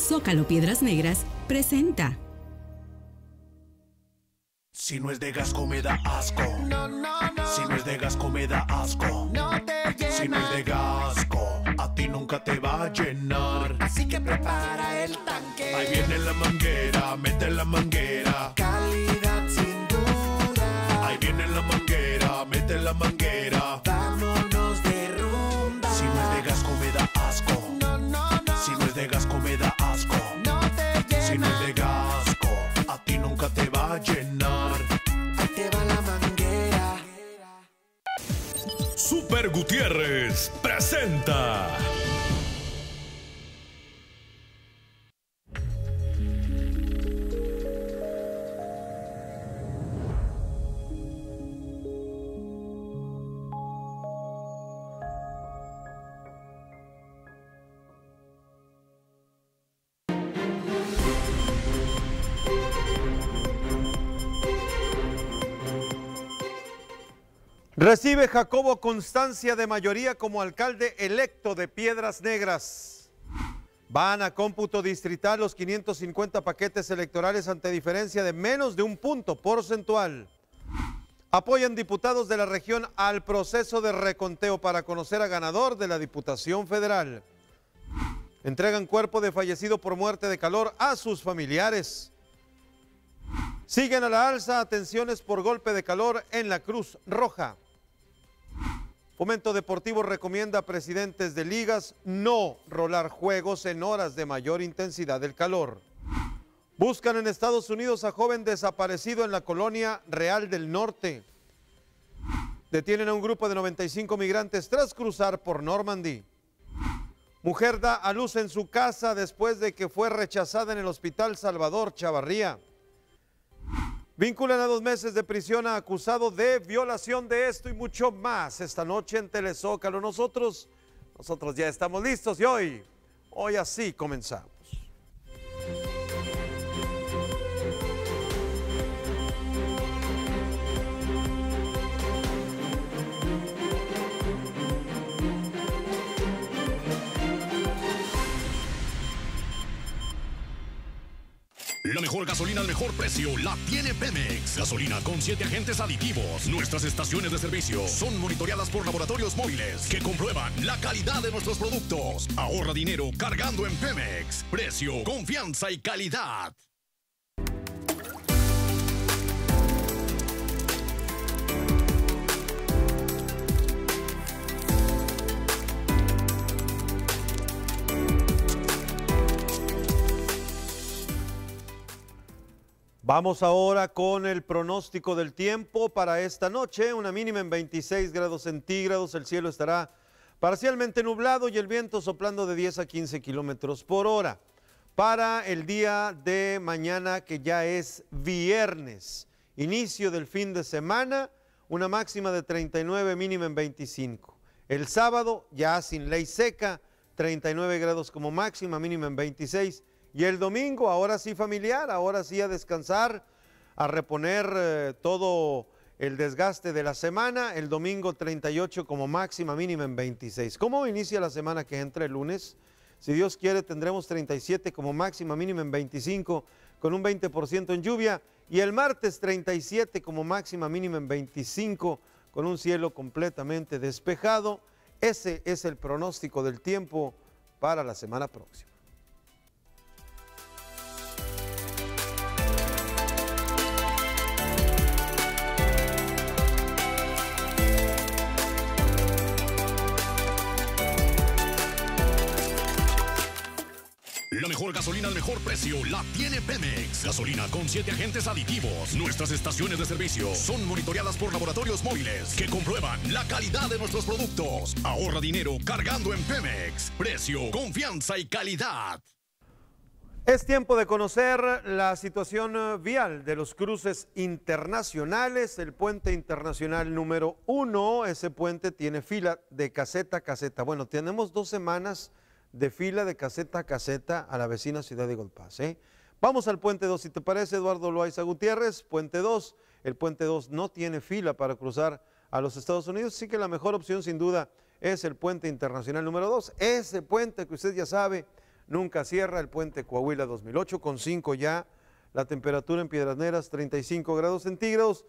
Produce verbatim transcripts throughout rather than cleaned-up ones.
Zócalo Piedras Negras presenta. Si no es de Gasco me da asco. No, no, no. Si no es de Gasco me da asco. No te llena. Si no es de Gasco, a ti nunca te va a llenar. Así que prepara el tanque. Ahí viene la manguera, mete la manguera. Calidad sin duda. Ahí viene la manguera, mete la manguera. Vámonos de rumba. Si no es de Gasco me da asco. No, no, no. Si no es de Gasco me da asco. No te llena. Si no es de Gasco, a ti nunca te va a llenar. Ahí te va la manguera. Super Gutiérrez presenta. Recibe Jacobo constancia de mayoría como alcalde electo de Piedras Negras. Van a cómputo distrital los quinientos cincuenta paquetes electorales ante diferencia de menos de un punto porcentual. Apoyan diputados de la región al proceso de reconteo para conocer a ganador de la Diputación Federal. Entregan cuerpo de fallecido por muerte de calor a sus familiares. Siguen a la alza atenciones por golpe de calor en la Cruz Roja. Fomento Deportivo recomienda a presidentes de ligas no rolar juegos en horas de mayor intensidad del calor. Buscan en Estados Unidos a joven desaparecido en la colonia Real del Norte. Detienen a un grupo de noventa y cinco migrantes tras cruzar por Normandy. Mujer da a luz en su casa después de que fue rechazada en el Hospital Salvador Chavarría. Vinculan a dos meses de prisión a acusado de violación de esto y mucho más esta noche en Telezócalo. Nosotros, nosotros ya estamos listos y hoy, hoy así comenzamos. La mejor gasolina al mejor precio la tiene Pemex. Gasolina con siete agentes aditivos. Nuestras estaciones de servicio son monitoreadas por laboratorios móviles que comprueban la calidad de nuestros productos. Ahorra dinero cargando en Pemex. Precio, confianza y calidad. Vamos ahora con el pronóstico del tiempo para esta noche. Una mínima en veintiséis grados centígrados. El cielo estará parcialmente nublado y el viento soplando de diez a quince kilómetros por hora. Para el día de mañana, que ya es viernes, inicio del fin de semana, una máxima de treinta y nueve, mínima en veinticinco. El sábado, ya sin ley seca, treinta y nueve grados como máxima, mínima en veintiséis. Y el domingo, ahora sí familiar, ahora sí a descansar, a reponer eh, todo el desgaste de la semana. El domingo treinta y ocho como máxima, mínima en veintiséis. ¿Cómo inicia la semana que entra el lunes? Si Dios quiere tendremos treinta y siete como máxima, mínima en veinticinco, con un veinte por ciento en lluvia. Y el martes treinta y siete como máxima, mínima en veinticinco, con un cielo completamente despejado. Ese es el pronóstico del tiempo para la semana próxima. La mejor gasolina al mejor precio la tiene Pemex. Gasolina con siete agentes aditivos. Nuestras estaciones de servicio son monitoreadas por laboratorios móviles que comprueban la calidad de nuestros productos. Ahorra dinero cargando en Pemex. Precio, confianza y calidad. Es tiempo de conocer la situación vial de los cruces internacionales. El puente internacional número uno, ese puente tiene fila de caseta a caseta. Bueno, tenemos dos semanas de fila de caseta a caseta a la vecina ciudad de Golpaz, ¿eh? Vamos al puente dos, si te parece, Eduardo Loaiza Gutiérrez. Puente dos, el puente dos no tiene fila para cruzar a los Estados Unidos, así que la mejor opción sin duda es el puente internacional número dos, ese puente que usted ya sabe, nunca cierra el puente Coahuila dos mil ocho, con cinco ya. La temperatura en Piedras Negras, treinta y cinco grados centígrados.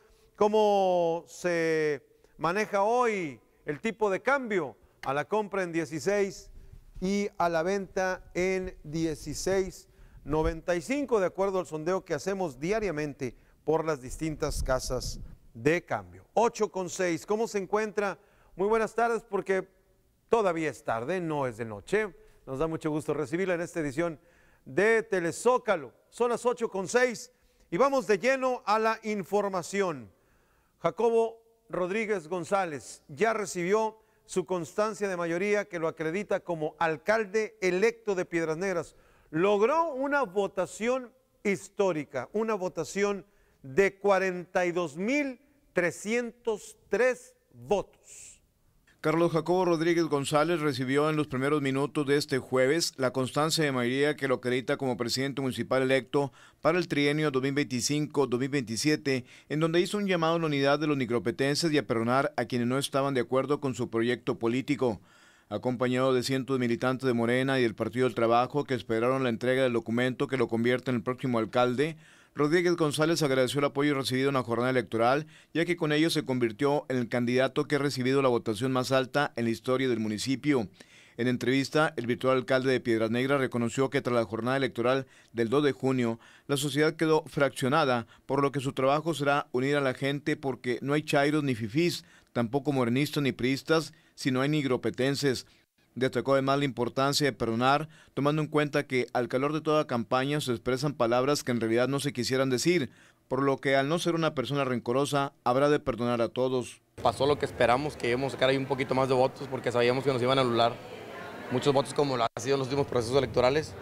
¿Cómo se maneja hoy el tipo de cambio? A la compra en dieciséis y a la venta en dieciséis noventa y cinco, de acuerdo al sondeo que hacemos diariamente por las distintas casas de cambio. ocho con seis, ¿cómo se encuentra? Muy buenas tardes, porque todavía es tarde, no es de noche. Nos da mucho gusto recibirla en esta edición de Telezócalo. Son las ocho con seis y vamos de lleno a la información. Jacobo Rodríguez González ya recibió su constancia de mayoría que lo acredita como alcalde electo de Piedras Negras. Logró una votación histórica, una votación de cuarenta y dos mil trescientos tres votos. Carlos Jacobo Rodríguez González recibió en los primeros minutos de este jueves la constancia de mayoría que lo acredita como presidente municipal electo para el trienio dos mil veinticinco dos mil veintisiete, en donde hizo un llamado a la unidad de los nigropetenses y a perdonar a quienes no estaban de acuerdo con su proyecto político. Acompañado de cientos de militantes de Morena y del Partido del Trabajo que esperaron la entrega del documento que lo convierte en el próximo alcalde, Rodríguez González agradeció el apoyo recibido en la jornada electoral, ya que con ello se convirtió en el candidato que ha recibido la votación más alta en la historia del municipio. En entrevista, el virtual alcalde de Piedras Negras reconoció que tras la jornada electoral del dos de junio, la sociedad quedó fraccionada, por lo que su trabajo será unir a la gente porque no hay chairos ni fifís, tampoco morenistas ni priistas, sino hay nigropetenses. Destacó además la importancia de perdonar, tomando en cuenta que al calor de toda campaña se expresan palabras que en realidad no se quisieran decir, por lo que al no ser una persona rencorosa, habrá de perdonar a todos. Pasó lo que esperamos, que íbamos a sacar ahí un poquito más de votos, porque sabíamos que nos iban a anular muchos votos como lo ha sido en los últimos procesos electorales,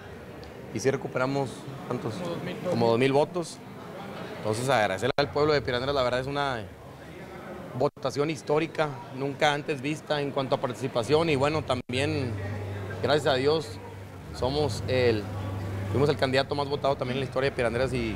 y sí recuperamos, ¿cuántos? Como dos mil votos. Entonces agradecerle al pueblo de Piedras Negras, la verdad es una votación histórica, nunca antes vista en cuanto a participación, y bueno, también, gracias a Dios, somos el, fuimos el candidato más votado también en la historia de Piedras Negras, y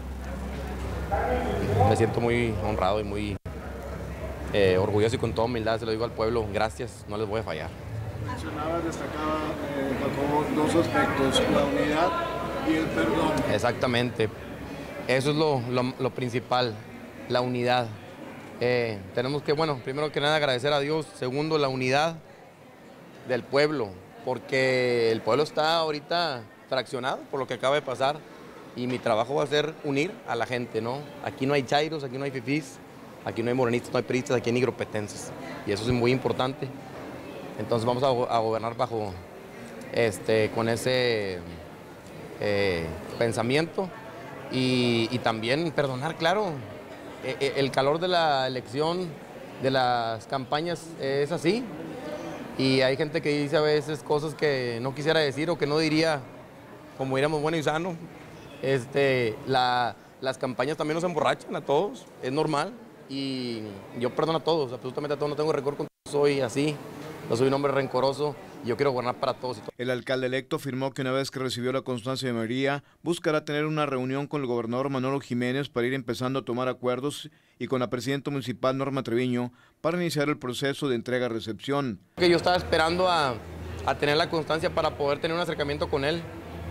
me siento muy honrado y muy eh, orgulloso, y con toda humildad se lo digo al pueblo, gracias, no les voy a fallar. Mencionaba, destacaba, eh, Jacobo, dos aspectos, la unidad y el perdón. Exactamente, eso es lo, lo, lo principal, la unidad. Eh, tenemos que, bueno, primero que nada agradecer a Dios, segundo la unidad del pueblo, porque el pueblo está ahorita fraccionado por lo que acaba de pasar, y mi trabajo va a ser unir a la gente, ¿no? Aquí no hay chairos, aquí no hay fifís, aquí no hay morenistas, no hay priistas, aquí hay nigropetenses, y eso es muy importante. Entonces vamos a, a gobernar bajo, este, con ese eh, pensamiento, y, y también perdonar, claro. El calor de la elección, de las campañas es así, y hay gente que dice a veces cosas que no quisiera decir o que no diría como diríamos bueno y sano. Este, la, las campañas también nos emborrachan a todos, es normal, y yo perdono a todos, absolutamente a todos, no tengo rencor con todos, soy así, no soy un hombre rencoroso. Yo quiero gobernar para todos. Y todo. El alcalde electo afirmó que una vez que recibió la constancia de mayoría, buscará tener una reunión con el gobernador Manolo Jiménez para ir empezando a tomar acuerdos, y con la presidenta municipal Norma Treviño para iniciar el proceso de entrega-recepción. Yo estaba esperando a, a tener la constancia para poder tener un acercamiento con él.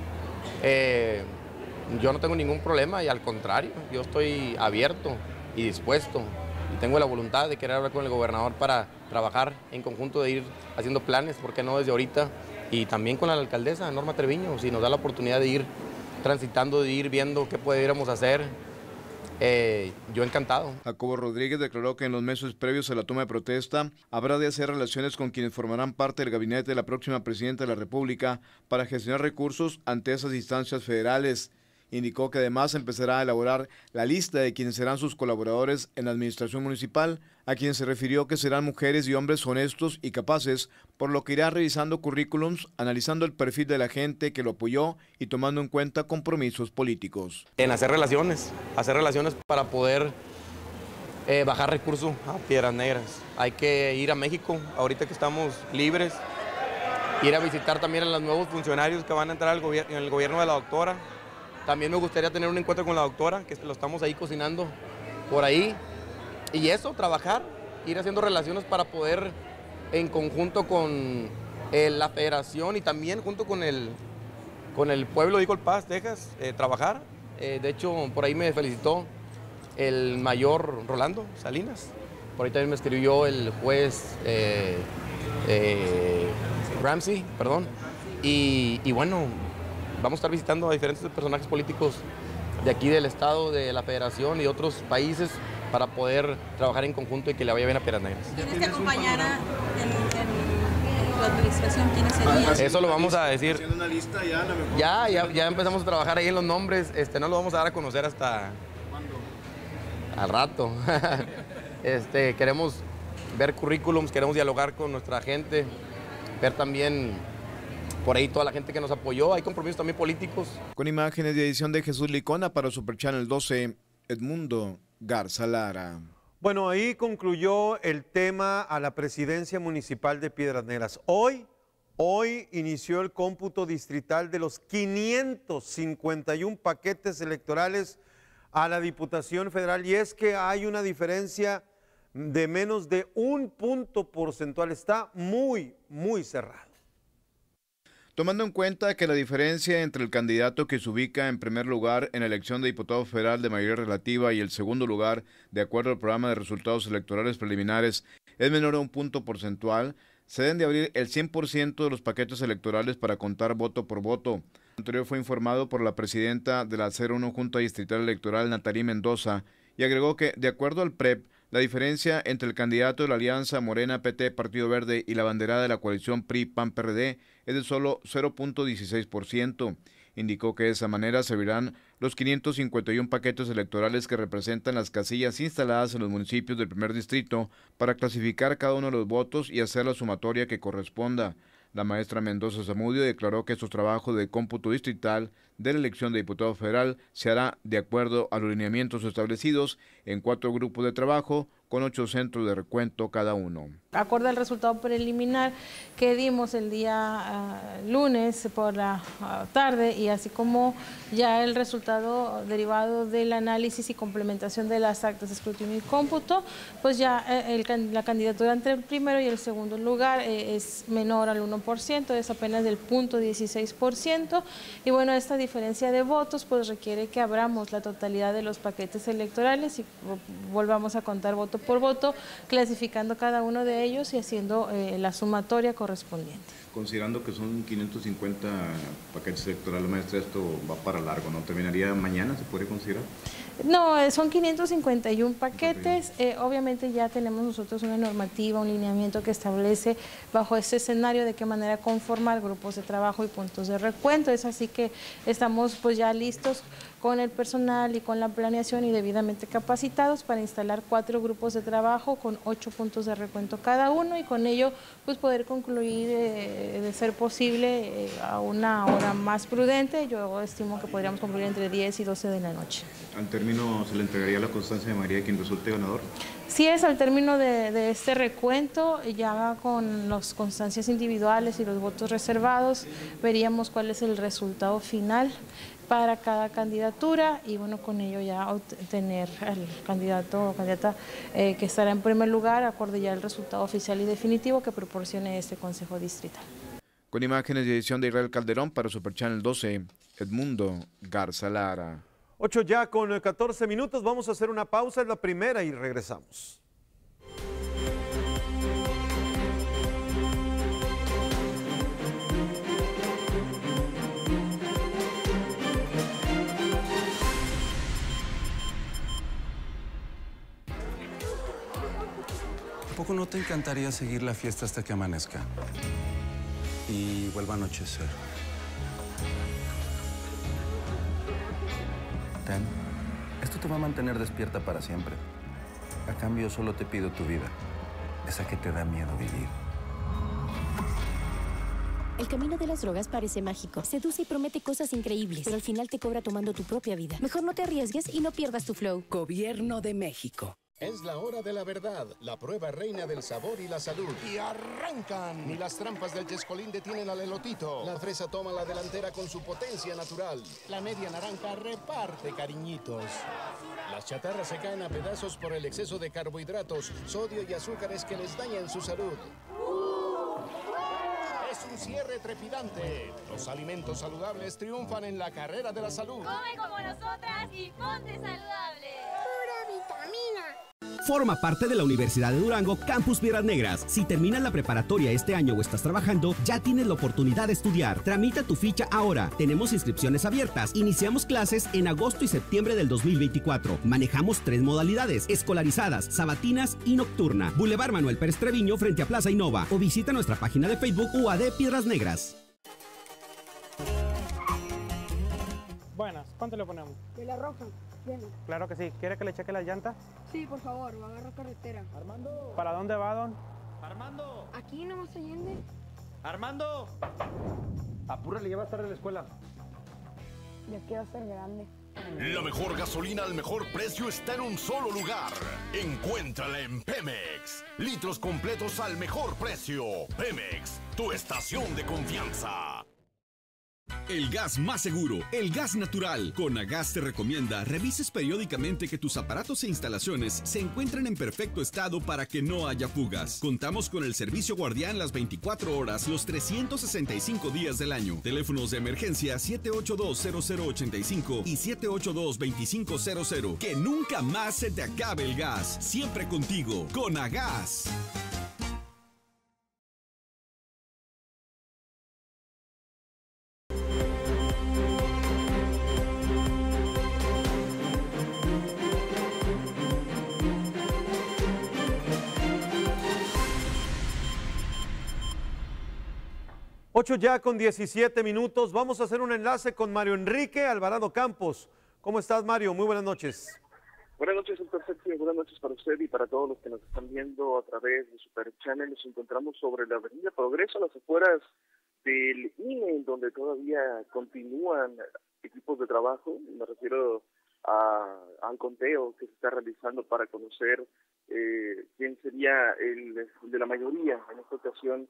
Eh, yo no tengo ningún problema, y al contrario, yo estoy abierto y dispuesto. Y tengo la voluntad de querer hablar con el gobernador para trabajar en conjunto, de ir haciendo planes, ¿por qué no desde ahorita? Y también con la alcaldesa Norma Treviño, si nos da la oportunidad de ir transitando, de ir viendo qué pudiéramos hacer, eh, yo encantado. Jacobo Rodríguez declaró que en los meses previos a la toma de protesta habrá de hacer relaciones con quienes formarán parte del gabinete de la próxima presidenta de la República para gestionar recursos ante esas instancias federales. Indicó que además empezará a elaborar la lista de quienes serán sus colaboradores en la administración municipal, a quien se refirió que serán mujeres y hombres honestos y capaces, por lo que irá revisando currículums, analizando el perfil de la gente que lo apoyó y tomando en cuenta compromisos políticos. En hacer relaciones, hacer relaciones para poder eh, bajar recursos a Piedras Negras. Hay que ir a México, ahorita que estamos libres, ir a visitar también a los nuevos funcionarios que van a entrar al gobier- en el gobierno de la doctora. También me gustaría tener un encuentro con la doctora, que lo estamos ahí cocinando por ahí. Y eso, trabajar, ir haciendo relaciones para poder, en conjunto con eh, la federación y también junto con el, con el pueblo de Eagle Pass, Texas, eh, trabajar. Eh, de hecho, por ahí me felicitó el mayor Rolando Salinas. Por ahí también me escribió el juez eh, eh, Ramsey, perdón. Y, y bueno, vamos a estar visitando a diferentes personajes políticos de aquí del estado, de la federación y otros países para poder trabajar en conjunto y que le vaya bien a Piedras Negras. ¿Quiénes te acompañará en, en tu administración? ¿Quiénes serían? Eso lo vamos a decir. Haciendo una lista ya, a lo mejor. Ya, ya, ya empezamos a trabajar ahí en los nombres. Este, no lo vamos a dar a conocer hasta ¿Cuándo? al rato. Este, queremos ver currículums, queremos dialogar con nuestra gente, ver también por ahí toda la gente que nos apoyó. Hay compromisos también políticos. Con imágenes de edición de Jesús Licona para Super Channel doce, Edmundo Garza Lara. Bueno, ahí concluyó el tema a la presidencia municipal de Piedras Negras. Hoy, hoy inició el cómputo distrital de los quinientos cincuenta y uno paquetes electorales a la Diputación Federal, y es que hay una diferencia de menos de un punto porcentual. Está muy, muy cerrado. Tomando en cuenta que la diferencia entre el candidato que se ubica en primer lugar en la elección de diputado federal de mayoría relativa y el segundo lugar, de acuerdo al programa de resultados electorales preliminares, es menor a un punto porcentual, se deben de abrir el cien por ciento de los paquetes electorales para contar voto por voto. Lo anterior fue informado por la presidenta de la cero uno Junta Distrital Electoral, Natalie Mendoza, y agregó que, de acuerdo al P R E P, la diferencia entre el candidato de la Alianza Morena, P T, Partido Verde y la banderada de la coalición P R I, P A N, P R D es de solo cero punto dieciséis por ciento. Indicó que de esa manera se abrirán los quinientos cincuenta y uno paquetes electorales que representan las casillas instaladas en los municipios del primer distrito para clasificar cada uno de los votos y hacer la sumatoria que corresponda. La maestra Mendoza Zamudio declaró que estos trabajos de cómputo distrital de la elección de diputado federal se hará de acuerdo a los lineamientos establecidos en cuatro grupos de trabajo con ocho centros de recuento cada uno. Acorde al resultado preliminar que dimos el día uh, lunes por la uh, tarde, y así como ya el resultado derivado del análisis y complementación de las actas de escrutinio y cómputo, pues ya eh, el, la candidatura entre el primero y el segundo lugar eh, es menor al uno por ciento, es apenas del punto dieciséis por ciento, y bueno, esta diferencia de votos pues requiere que abramos la totalidad de los paquetes electorales y volvamos a contar voto por voto, clasificando cada uno de ellos y haciendo eh, la sumatoria correspondiente. Considerando que son quinientos cincuenta paquetes electorales, maestra, esto va para largo, ¿no? ¿Terminaría mañana, se puede considerar? No, son quinientos cincuenta y uno paquetes, eh, obviamente ya tenemos nosotros una normativa, un lineamiento que establece bajo ese escenario de qué manera conformar grupos de trabajo y puntos de recuento, es así que estamos pues ya listos con el personal y con la planeación y debidamente capacitados para instalar cuatro grupos de trabajo con ocho puntos de recuento cada uno, y con ello pues poder concluir eh, de ser posible eh, a una hora más prudente. Yo estimo que podríamos concluir entre diez y doce de la noche. ¿Al término se le entregaría la constancia de mayoría a quien resulte ganador? Sí, es al término de, de este recuento, ya con las constancias individuales y los votos reservados, veríamos cuál es el resultado final para cada candidatura, y bueno, con ello ya obtener al candidato o candidata eh, que estará en primer lugar, acorde ya al resultado oficial y definitivo que proporcione este Consejo Distrital. Con imágenes de edición de Israel Calderón para Super Channel doce, Edmundo Garza Lara. ocho ya con catorce minutos, vamos a hacer una pausa, es la primera y regresamos. ¿A poco no te encantaría seguir la fiesta hasta que amanezca y vuelva a anochecer? Ten, esto te va a mantener despierta para siempre. A cambio, solo te pido tu vida, esa que te da miedo vivir. El camino de las drogas parece mágico. Seduce y promete cosas increíbles, pero al final te cobra tomando tu propia vida. Mejor no te arriesgues y no pierdas tu flow. Gobierno de México. Es la hora de la verdad, la prueba reina del sabor y la salud. Y arrancan. Ni las trampas del Chescolín detienen al elotito. La fresa toma la delantera con su potencia natural. La media naranja reparte cariñitos. Las chatarras se caen a pedazos por el exceso de carbohidratos, sodio y azúcares que les dañan su salud. Es un cierre trepidante. Los alimentos saludables triunfan en la carrera de la salud. Come como nosotras y ponte saludable. Pura vitamina. Forma parte de la Universidad de Durango Campus Piedras Negras. Si terminas la preparatoria este año o estás trabajando, ya tienes la oportunidad de estudiar. Tramita tu ficha ahora. Tenemos inscripciones abiertas. Iniciamos clases en agosto y septiembre del dos mil veinticuatro. Manejamos tres modalidades: escolarizadas, sabatinas y nocturna. Boulevard Manuel Pérez Treviño frente a Plaza Innova, o visita nuestra página de Facebook U A D Piedras Negras. Buenas, ¿cuánto le ponemos? De la roja, bien. Claro que sí. ¿Quiere que le cheque las llantas? Sí, por favor, va a agarrar carretera. Armando. ¿Para dónde va, don? Armando. Aquí nomás Allende. Armando. Apúrale, ya va a estar en la escuela. Ya quiero ser grande. La mejor gasolina al mejor precio está en un solo lugar. Encuéntrala en Pemex. Litros completos al mejor precio. Pemex, tu estación de confianza. El gas más seguro, el gas natural. Conagas te recomienda revises periódicamente que tus aparatos e instalaciones se encuentren en perfecto estado para que no haya fugas. Contamos con el servicio guardián las veinticuatro horas, los trescientos sesenta y cinco días del año. Teléfonos de emergencia siete ocho dos cero cero ocho cinco y siete ocho dos dos cinco cero cero. Que nunca más se te acabe el gas. Siempre contigo, Conagas. ocho ya con diecisiete minutos. Vamos a hacer un enlace con Mario Enrique Alvarado Campos. ¿Cómo estás, Mario? Muy buenas noches. Buenas noches, doctor Sergio. Buenas noches para usted y para todos los que nos están viendo a través de Super Channel. Nos encontramos sobre la avenida Progreso, a las afueras del I N E, en donde todavía continúan equipos de trabajo. Me refiero a, al conteo que se está realizando para conocer eh, quién sería el de la mayoría en esta ocasión,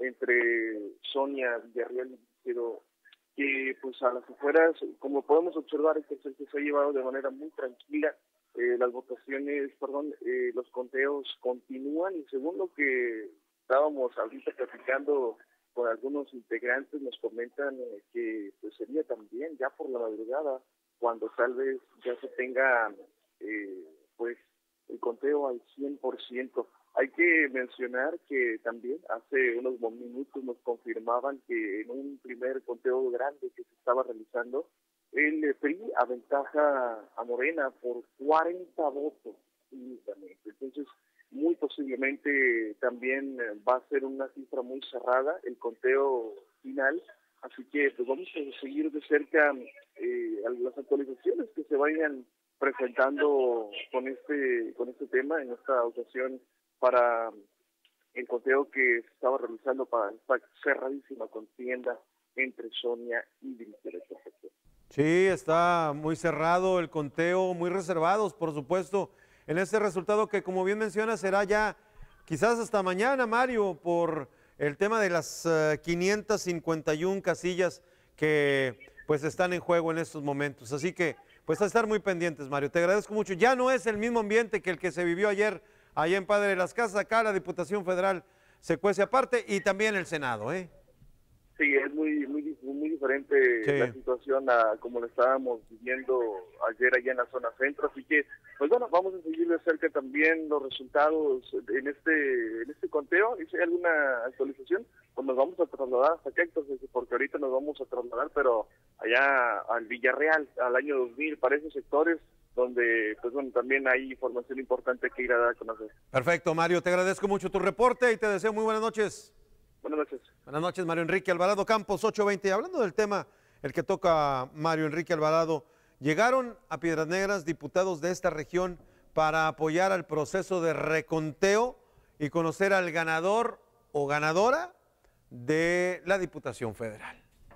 entre Sonia Villarreal y Víctor, que pues a las afueras, como podemos observar, este proceso se ha llevado de manera muy tranquila. Eh, las votaciones, perdón, eh, los conteos continúan, y según lo que estábamos ahorita platicando con algunos integrantes, nos comentan eh, que pues sería también ya por la madrugada cuando tal vez ya se tenga eh, pues el conteo al cien por ciento. Hay que mencionar que también hace unos minutos nos confirmaban que en un primer conteo grande que se estaba realizando, el P R I aventaja a Morena por cuarenta votos únicamente. Entonces, muy posiblemente también va a ser una cifra muy cerrada el conteo final. Así que pues vamos a seguir de cerca eh, las actualizaciones que se vayan presentando con este con este tema en esta ocasión, para el conteo que se estaba realizando para esta cerradísima contienda entre Sonia y Víctor. Sí, está muy cerrado el conteo, muy reservados, por supuesto, en este resultado que, como bien menciona, será ya quizás hasta mañana, Mario, por el tema de las uh, quinientas cincuenta y una casillas que pues están en juego en estos momentos. Así que, pues a estar muy pendientes, Mario. Te agradezco mucho. Ya no es el mismo ambiente que el que se vivió ayer allá en Padre de las Casas. Acá la Diputación Federal se cuece aparte, y también el Senado, ¿eh? Sí, es muy muy muy diferente sí. la situación a como lo estábamos viviendo ayer allá en la zona centro, así que, pues bueno, vamos a seguir de cerca también los resultados en este en este conteo, y si hay alguna actualización, pues nos vamos a trasladar hasta acá, entonces, porque ahorita nos vamos a trasladar, pero allá al Villarreal, al año dos mil, para esos sectores donde, pues bueno, también hay información importante que ir a dar a conocer. Perfecto, Mario, te agradezco mucho tu reporte y te deseo muy buenas noches. Buenas noches. Buenas noches, Mario Enrique Alvarado Campos, ocho veinte. Hablando del tema, el que toca Mario Enrique Alvarado, llegaron a Piedras Negras diputados de esta región para apoyar al proceso de reconteo y conocer al ganador o ganadora de la Diputación Federal.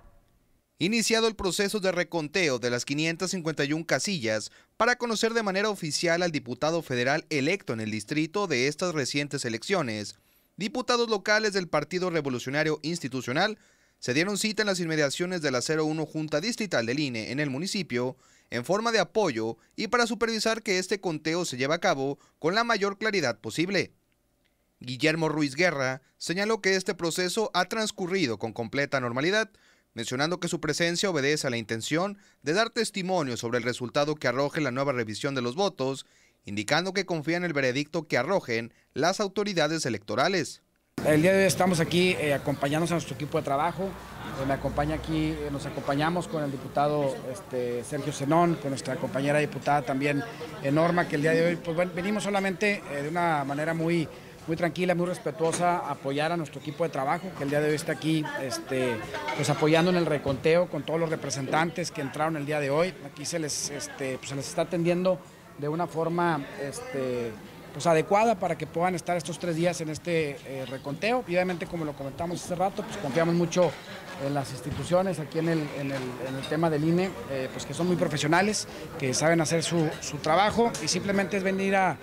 Iniciado el proceso de reconteo de las quinientas cincuenta y una casillas para conocer de manera oficial al diputado federal electo en el distrito de estas recientes elecciones, diputados locales del Partido Revolucionario Institucional se dieron cita en las inmediaciones de la cero uno Junta Distrital del I N E en el municipio en forma de apoyo y para supervisar que este conteo se lleve a cabo con la mayor claridad posible. Guillermo Ruiz Guerra señaló que este proceso ha transcurrido con completa normalidad, mencionando que su presencia obedece a la intención de dar testimonio sobre el resultado que arroje la nueva revisión de los votos, indicando que confía en el veredicto que arrojen las autoridades electorales. El día de hoy estamos aquí eh, acompañándonos a nuestro equipo de trabajo. Eh, me acompaña aquí, eh, nos acompañamos con el diputado este, Sergio Zenón, con nuestra compañera diputada también eh, Norma, que el día de hoy pues, bueno, venimos solamente eh, de una manera muy, muy tranquila, muy respetuosa, a apoyar a nuestro equipo de trabajo, que el día de hoy está aquí este, pues, apoyando en el reconteo con todos los representantes que entraron el día de hoy. Aquí se les, este, pues, se les está atendiendo de una forma Este, pues adecuada para que puedan estar estos tres días en este eh, reconteo. Y obviamente, como lo comentamos hace rato, pues confiamos mucho en las instituciones aquí en el, en el, en el tema del I N E, eh, pues que son muy profesionales, que saben hacer su, su trabajo, y simplemente es venir a,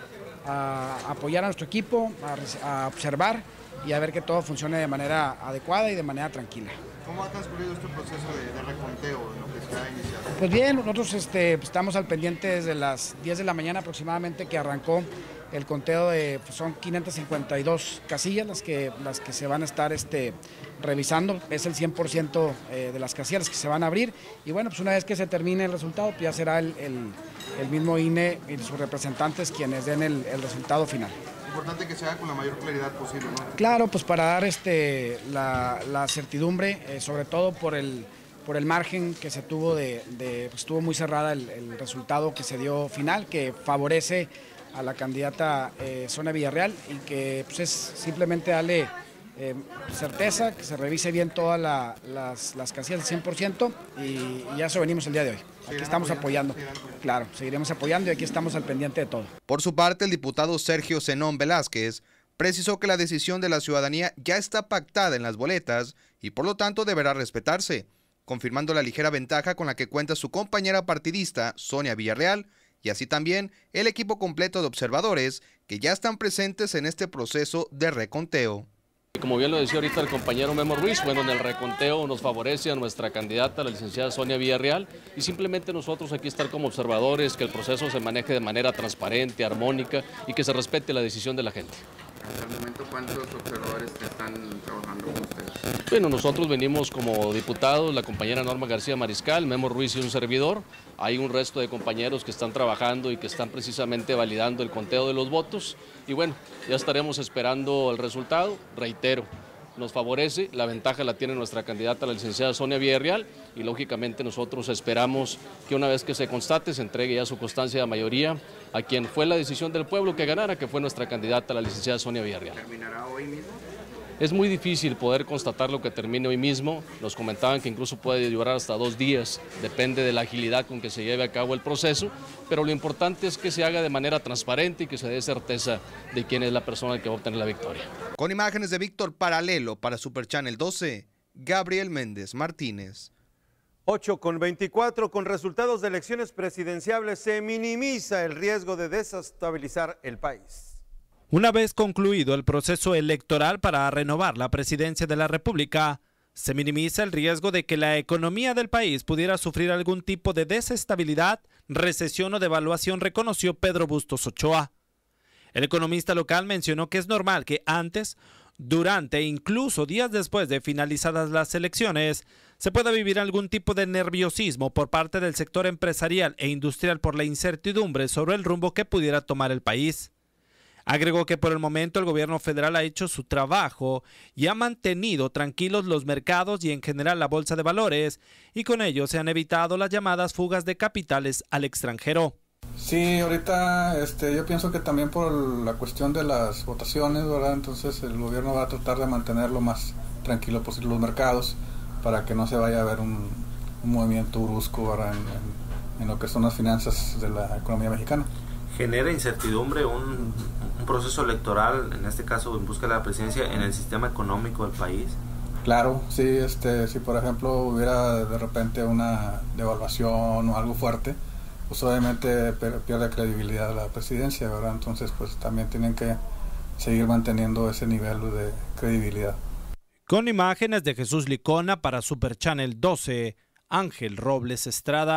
a apoyar a nuestro equipo, a, a observar y a ver que todo funcione de manera adecuada y de manera tranquila. ¿Cómo ha transcurrido este proceso de, de reconteo en lo que se ha iniciado? Pues bien, nosotros este, estamos al pendiente desde las diez de la mañana aproximadamente que arrancó el conteo de, pues son quinientas cincuenta y dos casillas las que, las que se van a estar este, revisando, es el cien por ciento eh, de las casillas que se van a abrir, y bueno, pues una vez que se termine el resultado, pues ya será el, el, el mismo I N E y sus representantes quienes den el, el resultado final. Importante que se haga con la mayor claridad posible, ¿no? Claro, pues para dar este, la, la certidumbre, eh, sobre todo por el, por el margen que se tuvo de, de pues estuvo muy cerrada el, el resultado que se dio final, que favorece a la candidata eh, Sonia Villarreal, y que pues, es simplemente darle eh, certeza, que se revise bien todas la, las, las casillas al cien por ciento, y, y ya eso venimos el día de hoy. Aquí estamos apoyando, claro, seguiremos apoyando y aquí estamos al pendiente de todo. Por su parte, el diputado Sergio Zenón Velázquez precisó que la decisión de la ciudadanía ya está pactada en las boletas y por lo tanto deberá respetarse, confirmando la ligera ventaja con la que cuenta su compañera partidista Sonia Villarreal, y así también el equipo completo de observadores que ya están presentes en este proceso de reconteo. Como bien lo decía ahorita el compañero Memo Ruiz, bueno, en el reconteo nos favorece a nuestra candidata, la licenciada Sonia Villarreal, y simplemente nosotros aquí estar como observadores, que el proceso se maneje de manera transparente, armónica y que se respete la decisión de la gente. Hasta el momento, ¿cuántos observadores están trabajando con ustedes? Bueno, nosotros venimos como diputados, la compañera Norma García Mariscal, Memo Ruiz y un servidor. Hay un resto de compañeros que están trabajando y que están precisamente validando el conteo de los votos. Y bueno, ya estaremos esperando el resultado. Reitero, nos favorece, la ventaja la tiene nuestra candidata, la licenciada Sonia Villarreal, y lógicamente nosotros esperamos que una vez que se constate, se entregue ya su constancia de mayoría a quien fue la decisión del pueblo que ganara, que fue nuestra candidata, la licenciada Sonia Villarreal. ¿Terminará hoy mismo? Es muy difícil poder constatar lo que termine hoy mismo. Nos comentaban que incluso puede durar hasta dos días, depende de la agilidad con que se lleve a cabo el proceso, pero lo importante es que se haga de manera transparente y que se dé certeza de quién es la persona que va a obtener la victoria. Con imágenes de Víctor Paralelo para Super Channel doce, Gabriel Méndez Martínez. ocho con veinticuatro, con resultados de elecciones presidenciales se minimiza el riesgo de desestabilizar el país. Una vez concluido el proceso electoral para renovar la presidencia de la República, se minimiza el riesgo de que la economía del país pudiera sufrir algún tipo de desestabilidad, recesión o devaluación, reconoció Pedro Bustos Ochoa. El economista local mencionó que es normal que antes, durante e incluso días después de finalizadas las elecciones, se pueda vivir algún tipo de nerviosismo por parte del sector empresarial e industrial por la incertidumbre sobre el rumbo que pudiera tomar el país. Agregó que por el momento el gobierno federal ha hecho su trabajo y ha mantenido tranquilos los mercados y en general la bolsa de valores, y con ello se han evitado las llamadas fugas de capitales al extranjero. Sí, ahorita este, yo pienso que también por la cuestión de las votaciones, ¿verdad? Entonces el gobierno va a tratar de mantener lo más tranquilo posible los mercados para que no se vaya a ver un, un movimiento brusco, ¿verdad? En, en, en lo que son las finanzas de la economía mexicana. ¿Genera incertidumbre un, un proceso electoral, en este caso en busca de la presidencia, en el sistema económico del país? Claro, sí, este, si por ejemplo hubiera de repente una devaluación o algo fuerte, pues obviamente pierde credibilidad la presidencia, ¿verdad? Entonces pues también tienen que seguir manteniendo ese nivel de credibilidad. Con imágenes de Jesús Licona para Super Channel doce, Ángel Robles Estrada.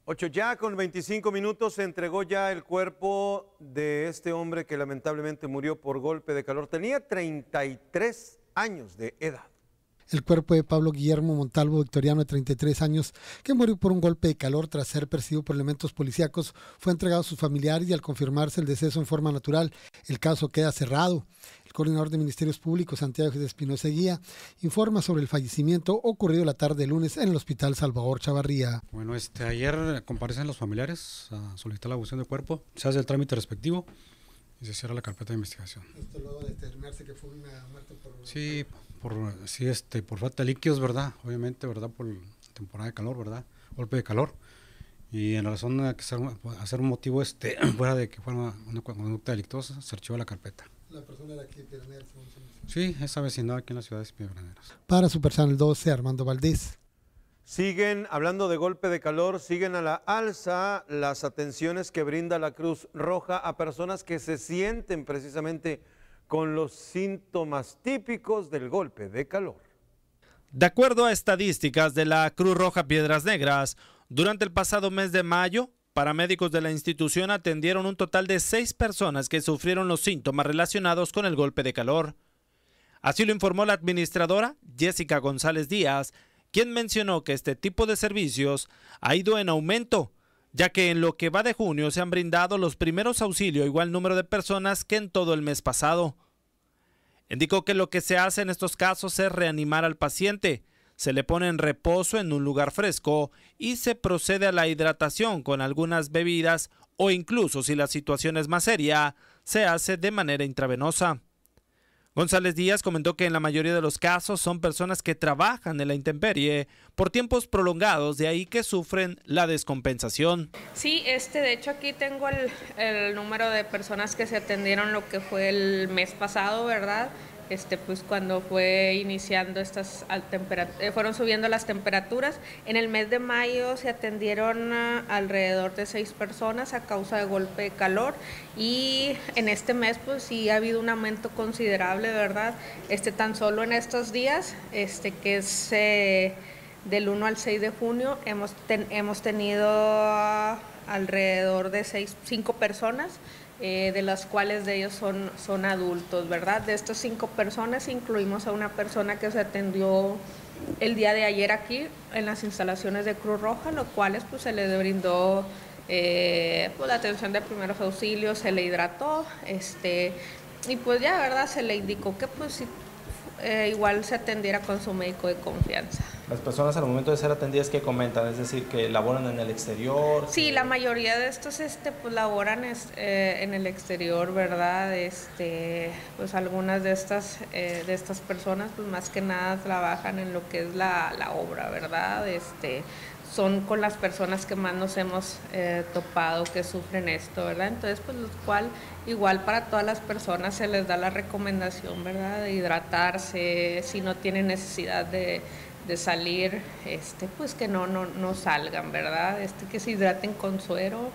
Ocho ya con veinticinco minutos se entregó ya el cuerpo de este hombre que lamentablemente murió por golpe de calor. Tenía treinta y tres años de edad. El cuerpo de Pablo Guillermo Montalvo Victoriano, de treinta y tres años, que murió por un golpe de calor tras ser perseguido por elementos policíacos, fue entregado a sus familiares y al confirmarse el deceso en forma natural, el caso queda cerrado. El coordinador de Ministerios Públicos, Santiago de Espinosa Guía, informa sobre el fallecimiento ocurrido la tarde de lunes en el Hospital Salvador Chavarría. Bueno, este, ayer comparecen los familiares a solicitar la devolución del cuerpo, se hace el trámite respectivo y se cierra la carpeta de investigación. Esto luego de determinarse que fue una muerte por... Sí, por, sí, este, por falta de líquidos, ¿verdad? Obviamente, ¿verdad? Por temporada de calor, ¿verdad? Golpe de calor. Y en razón de que hacer, hacer un motivo este, fuera de que fuera una, una conducta delictuosa, se archivó la carpeta. ¿La persona era aquí de Piraneras? Sí, esa vecindad aquí en la ciudad de Piraneras. Para Super Channel doce, Armando Valdés. Siguen, hablando de golpe de calor, siguen a la alza las atenciones que brinda la Cruz Roja a personas que se sienten precisamente con los síntomas típicos del golpe de calor. De acuerdo a estadísticas de la Cruz Roja Piedras Negras, durante el pasado mes de mayo, paramédicos de la institución atendieron un total de seis personas que sufrieron los síntomas relacionados con el golpe de calor. Así lo informó la administradora Jessica González Díaz, quien mencionó que este tipo de servicios ha ido en aumento, ya que en lo que va de junio se han brindado los primeros auxilios a igual número de personas que en todo el mes pasado. Indicó que lo que se hace en estos casos es reanimar al paciente, se le pone en reposo en un lugar fresco y se procede a la hidratación con algunas bebidas o incluso, si la situación es más seria, se hace de manera intravenosa. González Díaz comentó que en la mayoría de los casos son personas que trabajan en la intemperie por tiempos prolongados, de ahí que sufren la descompensación. Sí, este, de hecho aquí tengo el, el número de personas que se atendieron lo que fue el mes pasado, ¿verdad? Este, pues cuando fue iniciando estas temperaturas, fueron subiendo las temperaturas. En el mes de mayo se atendieron uh, alrededor de seis personas a causa de golpe de calor y en este mes pues sí ha habido un aumento considerable, ¿verdad? Este, tan solo en estos días, este, que es eh, del uno al seis de junio, hemos, ten, hemos tenido uh, alrededor de seis, cinco personas. Eh, de las cuales de ellos son, son adultos, ¿verdad? De estas cinco personas incluimos a una persona que se atendió el día de ayer aquí en las instalaciones de Cruz Roja, lo cual pues, se le brindó eh, pues, la atención de primeros auxilios, se le hidrató, este, y pues ya, ¿verdad? Se le indicó que pues eh, igual se atendiera con su médico de confianza. Las personas al momento de ser atendidas, ¿qué comentan? Es decir, que laboran en el exterior. Sí, la mayoría de estos este, pues, laboran es, eh, en el exterior, ¿verdad? Este, pues algunas de estas, eh, de estas personas, pues más que nada trabajan en lo que es la, la obra, ¿verdad? Este, son con las personas que más nos hemos eh, topado que sufren esto, ¿verdad? Entonces, pues lo cual, igual para todas las personas se les da la recomendación, ¿verdad? De hidratarse, si no tienen necesidad de de salir, este, pues que no, no, no salgan, ¿verdad? Este, que se hidraten con suero,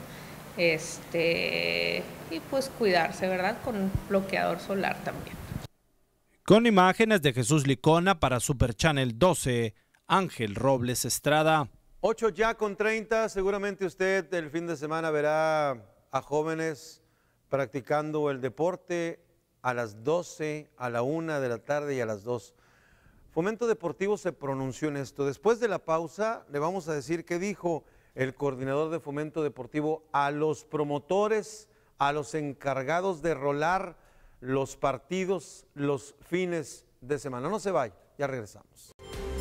este, y pues cuidarse, ¿verdad? Con bloqueador solar también. Con imágenes de Jesús Licona para Super Channel doce, Ángel Robles Estrada. ocho ya con treinta, seguramente usted el fin de semana verá a jóvenes practicando el deporte a las doce, a la una de la tarde y a las dos. Fomento Deportivo se pronunció en esto. Después de la pausa le vamos a decir qué dijo el coordinador de Fomento Deportivo a los promotores, a los encargados de rolar los partidos los fines de semana. No se vaya, ya regresamos.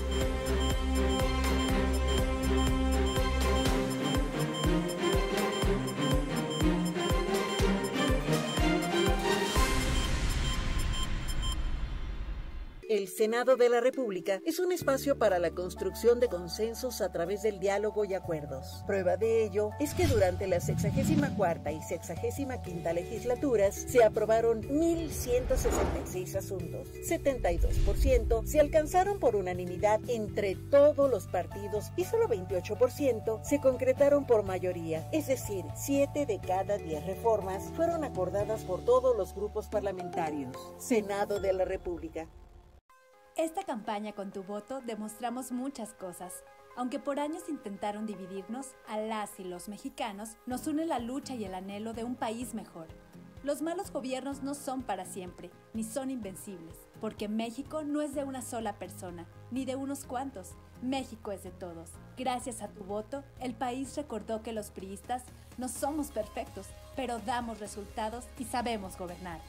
El Senado de la República es un espacio para la construcción de consensos a través del diálogo y acuerdos. Prueba de ello es que durante la sexagésima cuarta y sexagésima quinta legislaturas se aprobaron mil ciento sesenta y seis asuntos. setenta y dos por ciento se alcanzaron por unanimidad entre todos los partidos y solo veintiocho por ciento se concretaron por mayoría, es decir, siete de cada diez reformas fueron acordadas por todos los grupos parlamentarios. Senado de la República. Esta campaña con tu voto demostramos muchas cosas. Aunque por años intentaron dividirnos, a las y los mexicanos nos une la lucha y el anhelo de un país mejor. Los malos gobiernos no son para siempre, ni son invencibles, porque México no es de una sola persona, ni de unos cuantos. México es de todos. Gracias a tu voto, el país recordó que los priistas no somos perfectos, pero damos resultados y sabemos gobernar.